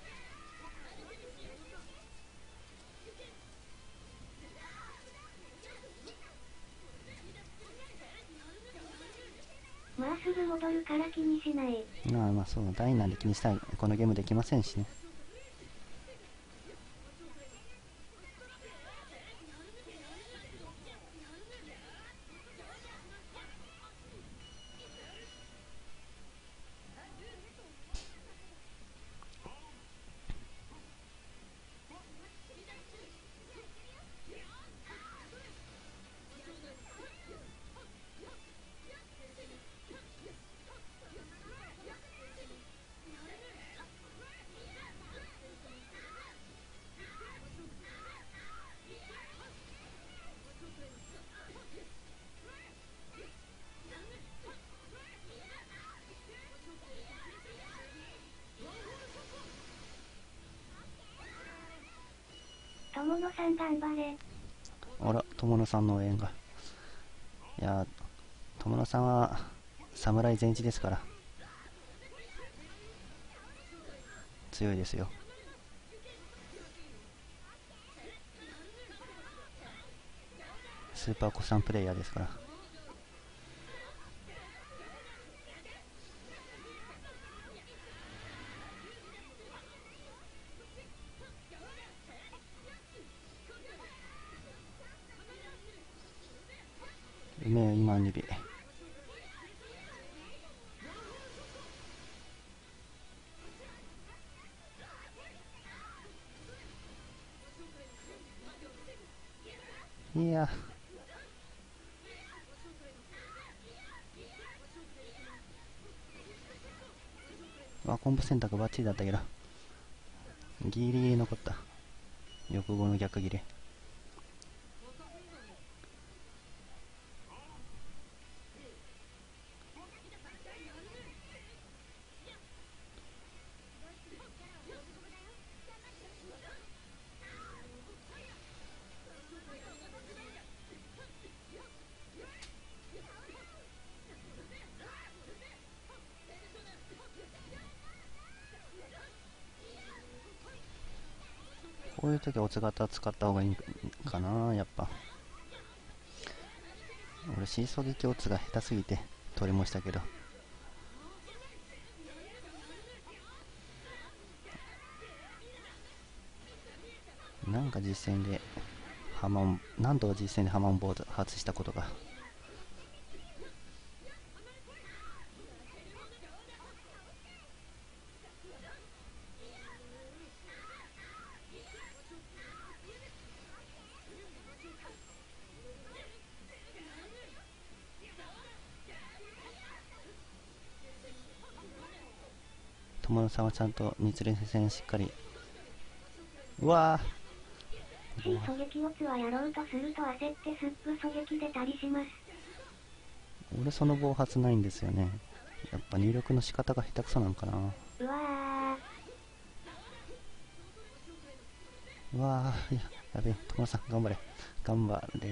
まあすぐ戻るから気にしない。 まあそう第なんで気にしたらこのゲームできませんしね。 友野さん頑張れ。 あら友野さんの応援が。いや友野さんは侍全一ですから強いですよ。 スーパーコスタンプレイヤーですから。うめえ今指。いやコンボ選択バッチリだったけどギリギリ残った。横後の逆切れ。こういう時はおつ型使った方がいいかな。やっぱ俺シーソー撃オツが下手すぎて取りもしたけど、なんか実戦で何度か実戦でハマンボー発したことが。友野さんはちゃんと日連戦しっかり。うわシー狙撃オツはやろうとすると焦ってスップ狙撃でたりします。 俺その暴発ないんですよね。やっぱ入力の仕方が下手くそなんかな。 うわやべえ、友野さん頑張れ頑張れ。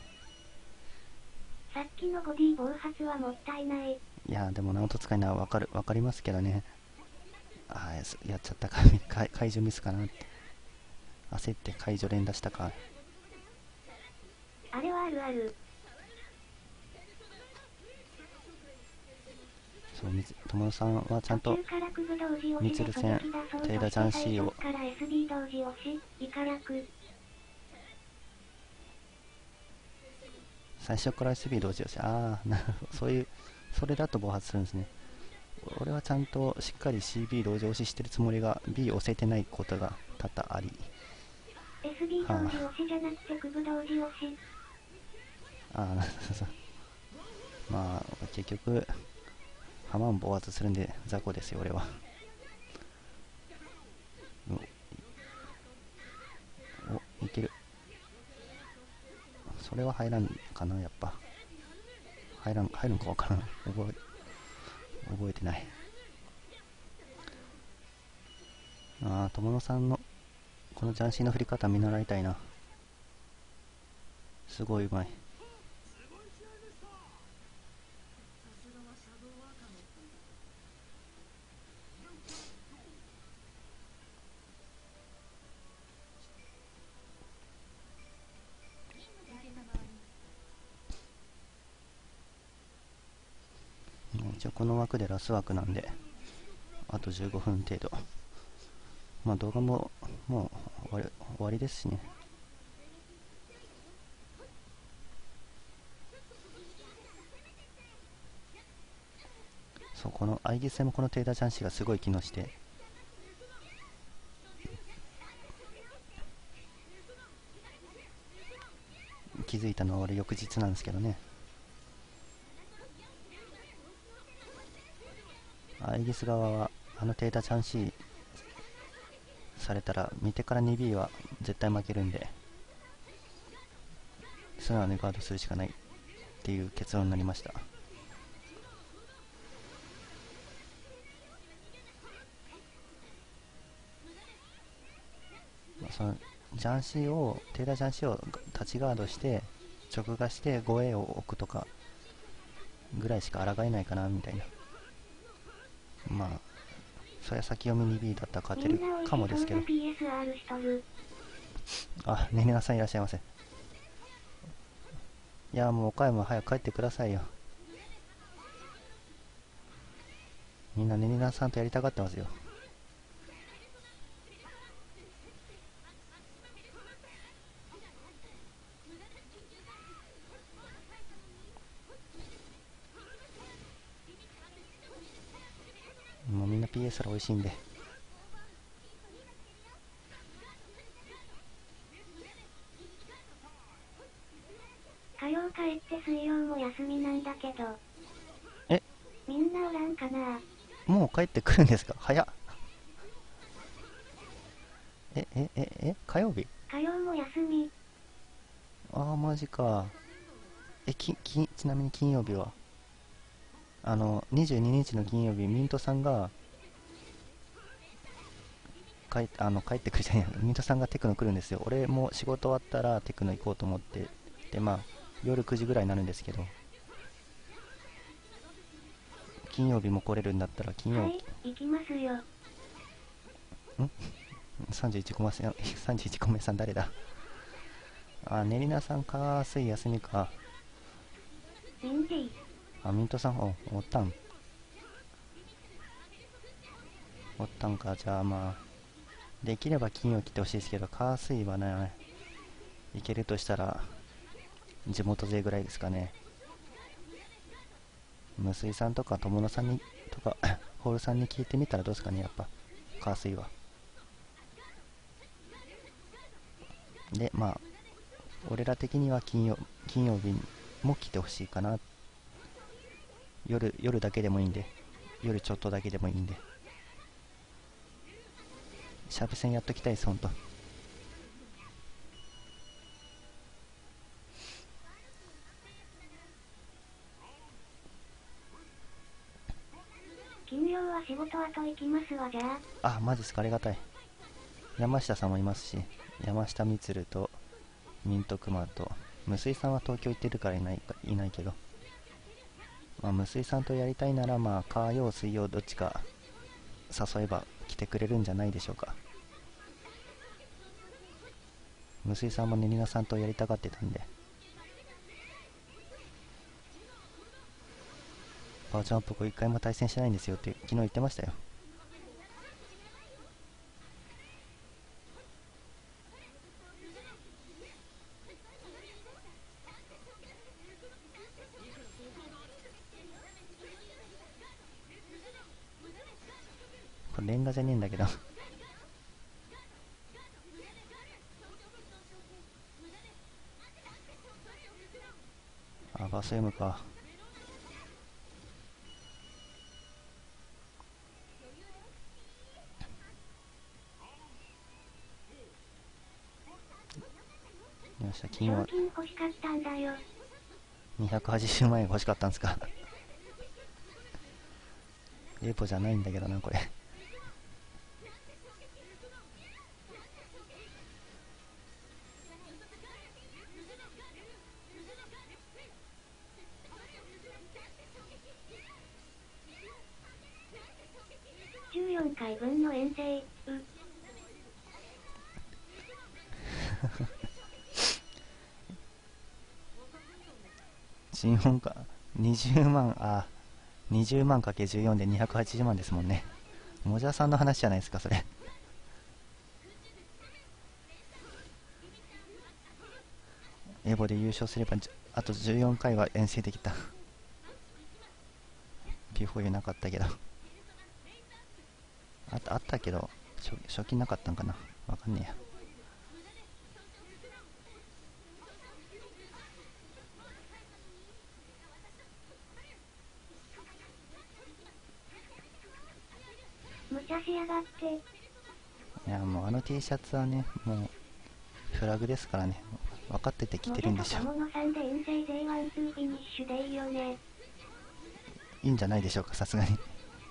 さっきのボディ暴発はもったいない。 いやでもナオト使いならわかりますけどね。やっちゃったか解除ミスかなって。焦って解除連打したか。 あれはあるある。 そう、友野さんはちゃんとミツル戦テイラジャンシーを最初から SB 同時押し。なるほど、それだと暴発するんですね。俺はちゃんとしっかり CB 同時押ししてるつもりが B 押せてないことが多々あり。 SB 同時押しじゃなくてクブ同時押し。 まあ結局ハマン暴発するんで雑魚ですよ俺は。いける。それは入らんかな。やっぱ入るんかわからん。覚えてない。友野さんのこのジャンシーの振り方見習いたいな。すごいうまい。一応この枠でラス枠なんであと15分程度。まあ動画ももう終わりですしね。そう、この相木戦もこのテーダーチャンシーがすごい機能して気づいたのは俺翌日なんですけどね。アイギス側はあのテータチャンシーされたら見てから 2B は絶対負けるんで、素直にガードするしかないっていう結論になりました。そのジャンシーをテータジャンシーを立ちガードして直画して 5A を置くとかぐらいしか抗えないかなみたいな。まあそりゃ先読み 2B だったら勝てるかもですけど。ねねなさんいらっしゃいませ。 いや、もう岡山早く帰ってくださいよ。みんなねりなさんとやりたがってますよ。もうみんな PSR 美味しいんで。 火曜帰って水曜も休みなんだけど。 え、 みんなおらんかな。 もう帰ってくるんですか？早っ。火曜日？ 火曜も休み。 ああ、マジか。ちなみに金曜日は22日の金曜日、ミントさんが帰ってくるじゃない、ミントさんがテクノ来るんですよ。俺も仕事終わったらテクノ行こうと思って、でまあ夜9時ぐらいになるんですけど、金曜日も来れるんだったら金曜日、 はい、行きますよ。 31コマさん、31コメさん誰だ？あ、ねりなさんか、水休みか。 ミンティ。 あ、ミントさん、おったんか。じゃあまあできれば金曜来てほしいですけど、火水はね、行けるとしたら地元勢ぐらいですかね。無水さんとか友野さんにとかホールさんに聞いてみたらどうですかね。やっぱ火水はで、まあ俺ら的には金曜日も来てほしいかな。夜だけでもいいんで、夜ちょっとだけでもいいんで、シャープ戦やっときたいです、ほんと。 金曜は仕事後行きますわ。じゃあ。 あ、マジっすか、ありがたい。山下さんもいますし、山下充とミントクマと、無水さんは東京行ってるからいないけど、まあ、無水さんとやりたいなら、まあ火曜水曜どっちか誘えば来てくれるんじゃないでしょうか。無水さんもねりなさんとやりたがってたんで。パワージャンプ1回も対戦しないんですよって昨日言ってましたよ。これレンガじゃねえんだけどあ、バス読むか。よっしゃ、金は賞金欲しかったんだよ。 280万円欲しかったんですかエポじゃないんだけどな、これ。 14回分の遠征、 新本か。20万、20万かけ14で280万ですもんね。もじゃさんの話じゃないですか、それ。エボで優勝すれば、あと14回は遠征できた。ピフォーユなかったけど。あったけど、賞金なかったんかな。わかんねえや。 無茶しやがって。 いや、もうあの T シャツはね、もうフラグですからね。分かってて着てるんでしょ。 友野さんで遠征 J1 2フィニッシュでいいよね。 いいんじゃないでしょうか、さすがに。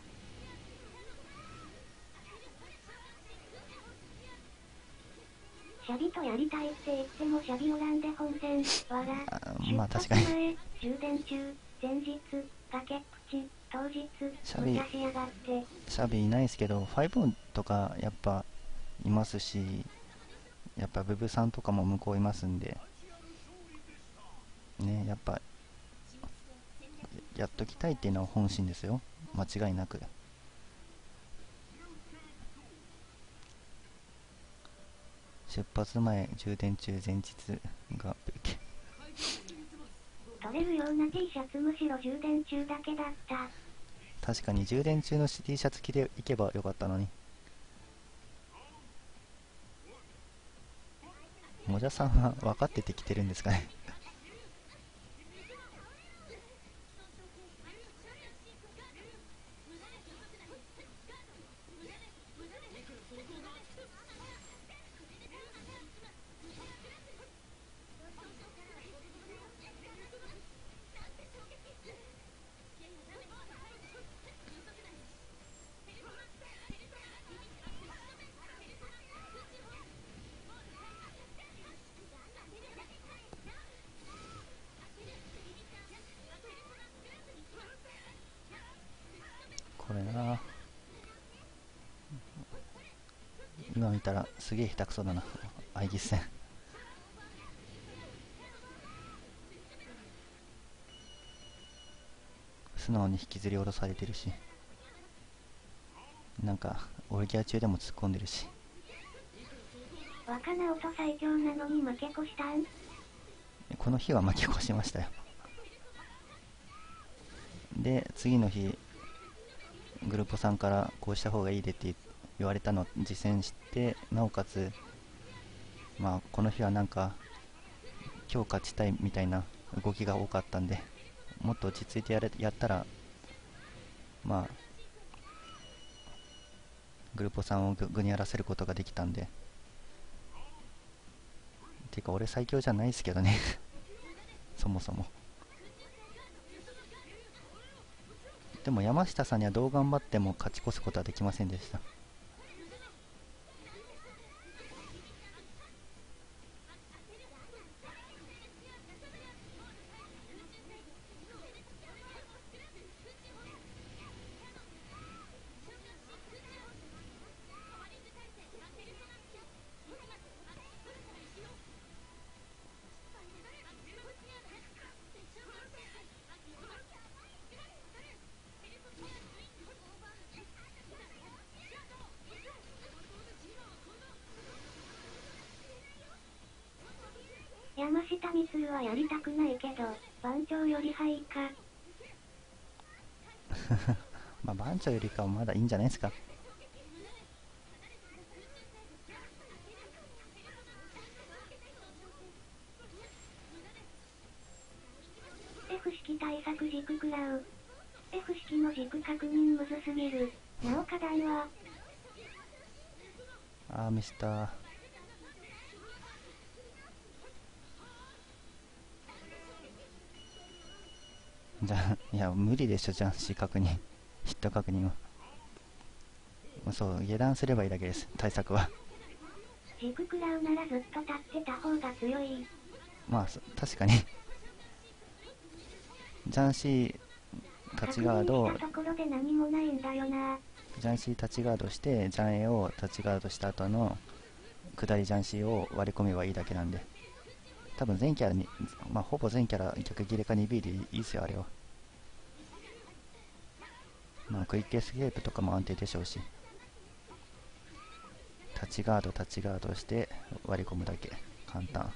シャビとやりたいって言ってもシャビおらんで本戦、わら、 まあ確かに。 前、充電中、前日、崖っぷち、当日、無茶しやがって。 シャビいないですけど、5とかやっぱいますし、やっぱブブさんとかも向こういますんで、 ね、やっぱやっときたいっていうのは本心ですよ、間違いなく。出発前充電中前日が取れるような T シャツむしろ充電中だけだった。 確かに充電中の T シャツ着ていけばよかったのに。もじゃさんは分かってて着てるんですかね。これな、今見たらすげえ下手くそだな、愛義戦。素直に引きずり下ろされてるし、なんかオルギア中でも突っ込んでるし。 若直人最強なのに負け越したん？ この日は負け越しましたよ。で次の日グループさんからこうした方がいいでって言われたのを実践して、なおかつまあこの日はなんか今日勝ちたいみたいな動きが多かったんで、もっと落ち着いてやったら、まあグループさんを具にやらせることができたんで。てか俺最強じゃないですけどねそもそも。でも山下さんにはどう頑張っても勝ち越すことはできませんでした。 山下充はやりたくないけど、番長よりはいいか。 まあ番長よりかはまだいいんじゃないですか。 F 式対策軸食らう。F 式の軸確認むずすぎる。なお課題はあーミスター。じゃあいや無理でしょ、ジャンシー確認ヒット確認は。そう下段すればいいだけです、対策は。 軸食らうならずっと立ってた方が強い。 まあ確かにジャンシー立ちガードを、 確認したところで何もないんだよな。 ジャンシー立ちガードしてジャンエを立ちガードした後の下りジャンシーを割り込めばいいだけなんで、多分全キャラに、まあほぼ全キャラ逆切れか 2B でいいですよあれは。まあクイックエスケープとかも安定でしょうし、立ちガードして割り込むだけ簡単。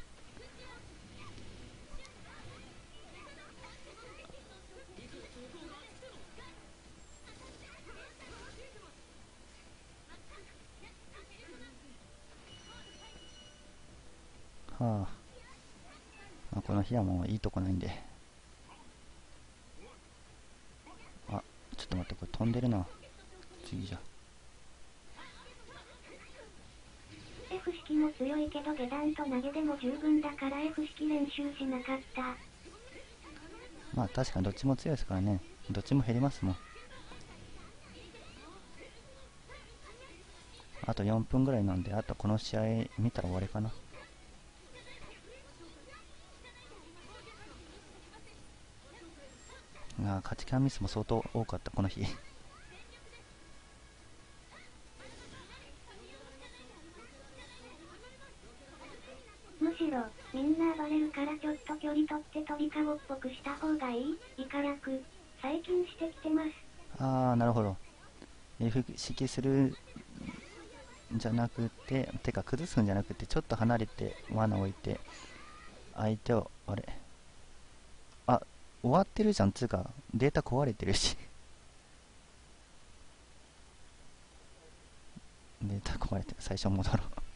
はあ、まあ、この日はもういいとこないんで。あ、ちょっと待って、これ飛んでるな。次じゃ。 F 式も強いけど下段と投げでも十分だから F 式練習しなかった。 まあ確かにどっちも強いですからね。どっちも減りますもん。あと4分ぐらいなんで、あとこの試合見たら終わりかな。勝ちキャンミスも相当多かったこの日むしろみんな暴れるかからちょっと距離取って鳥かごっぽくした方がいい？イカ役、最近してきてます。 ああ、なるほど。F 式するんじゃなくて、てか崩すんじゃなくて、ちょっと離れて罠置いて、相手を、あれ、あ、終わってるじゃん。つうか、データ壊れてるし。データ壊れてる。最初戻ろ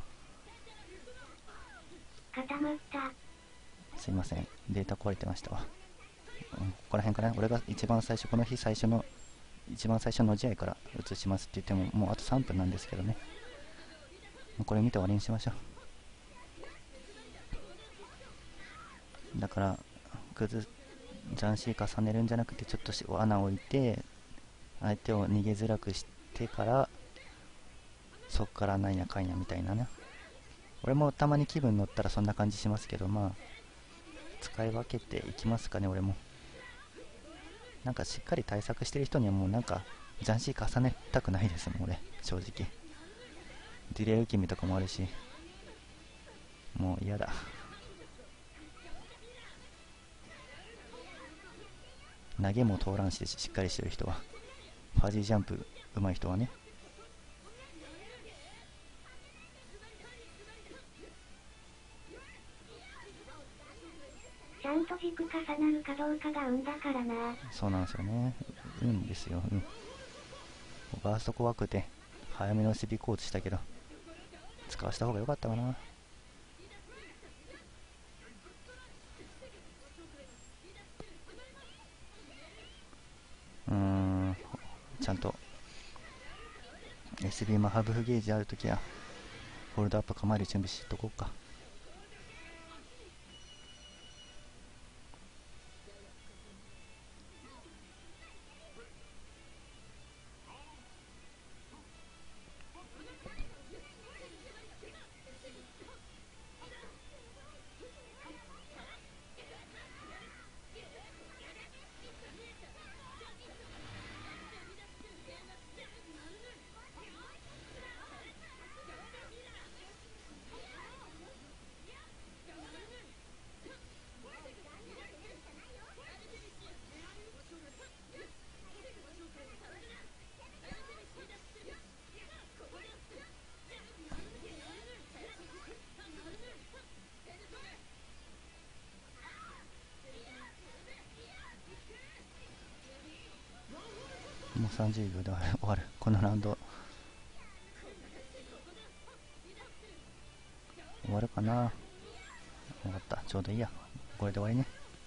固まった。 う。すいません。データ壊れてましたわ。ここら辺かな。俺が一番最初、この日最初の、一番最初の試合から移しますって言っても、もうあと3分なんですけどね。もうこれ見て終わりにしましょう。だから、斬新重ねるんじゃなくて、ちょっと穴を置いて、相手を逃げづらくしてから、そっからなんやかんやみたいなね。俺もたまに気分乗ったらそんな感じしますけど、まあ、使い分けていきますかね、俺も。なんかしっかり対策してる人にはもうなんか、斬新重ねたくないですもん、俺、正直。ディレイ受け身とかもあるし、もう嫌だ。投げも通らんし、しっかりしてる人は。ファジージャンプ上手い人はね。 ちゃんと軸重なるかどうかが運だからな。 そうなんですよね。運ですよ、運。バースト怖くて、早めの守備コーチしたけど、使わした方が良かったかな。ちゃんと SB マハブフゲージあるときはホールドアップ構える準備しとこうか。もう30秒で終わるこのラウンド。終わるかな。終わった。ちょうどいいや。これで終わりね。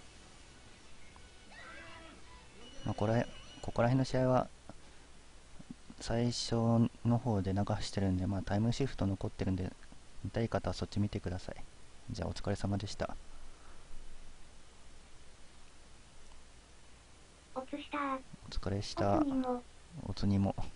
まあ、ここら辺の試合は最初の方で流してるんで、まあ、タイムシフト残ってるんで、見たい方はそっち見てください。じゃあお疲れ様でした。 おつした。 お疲れした。おつにも。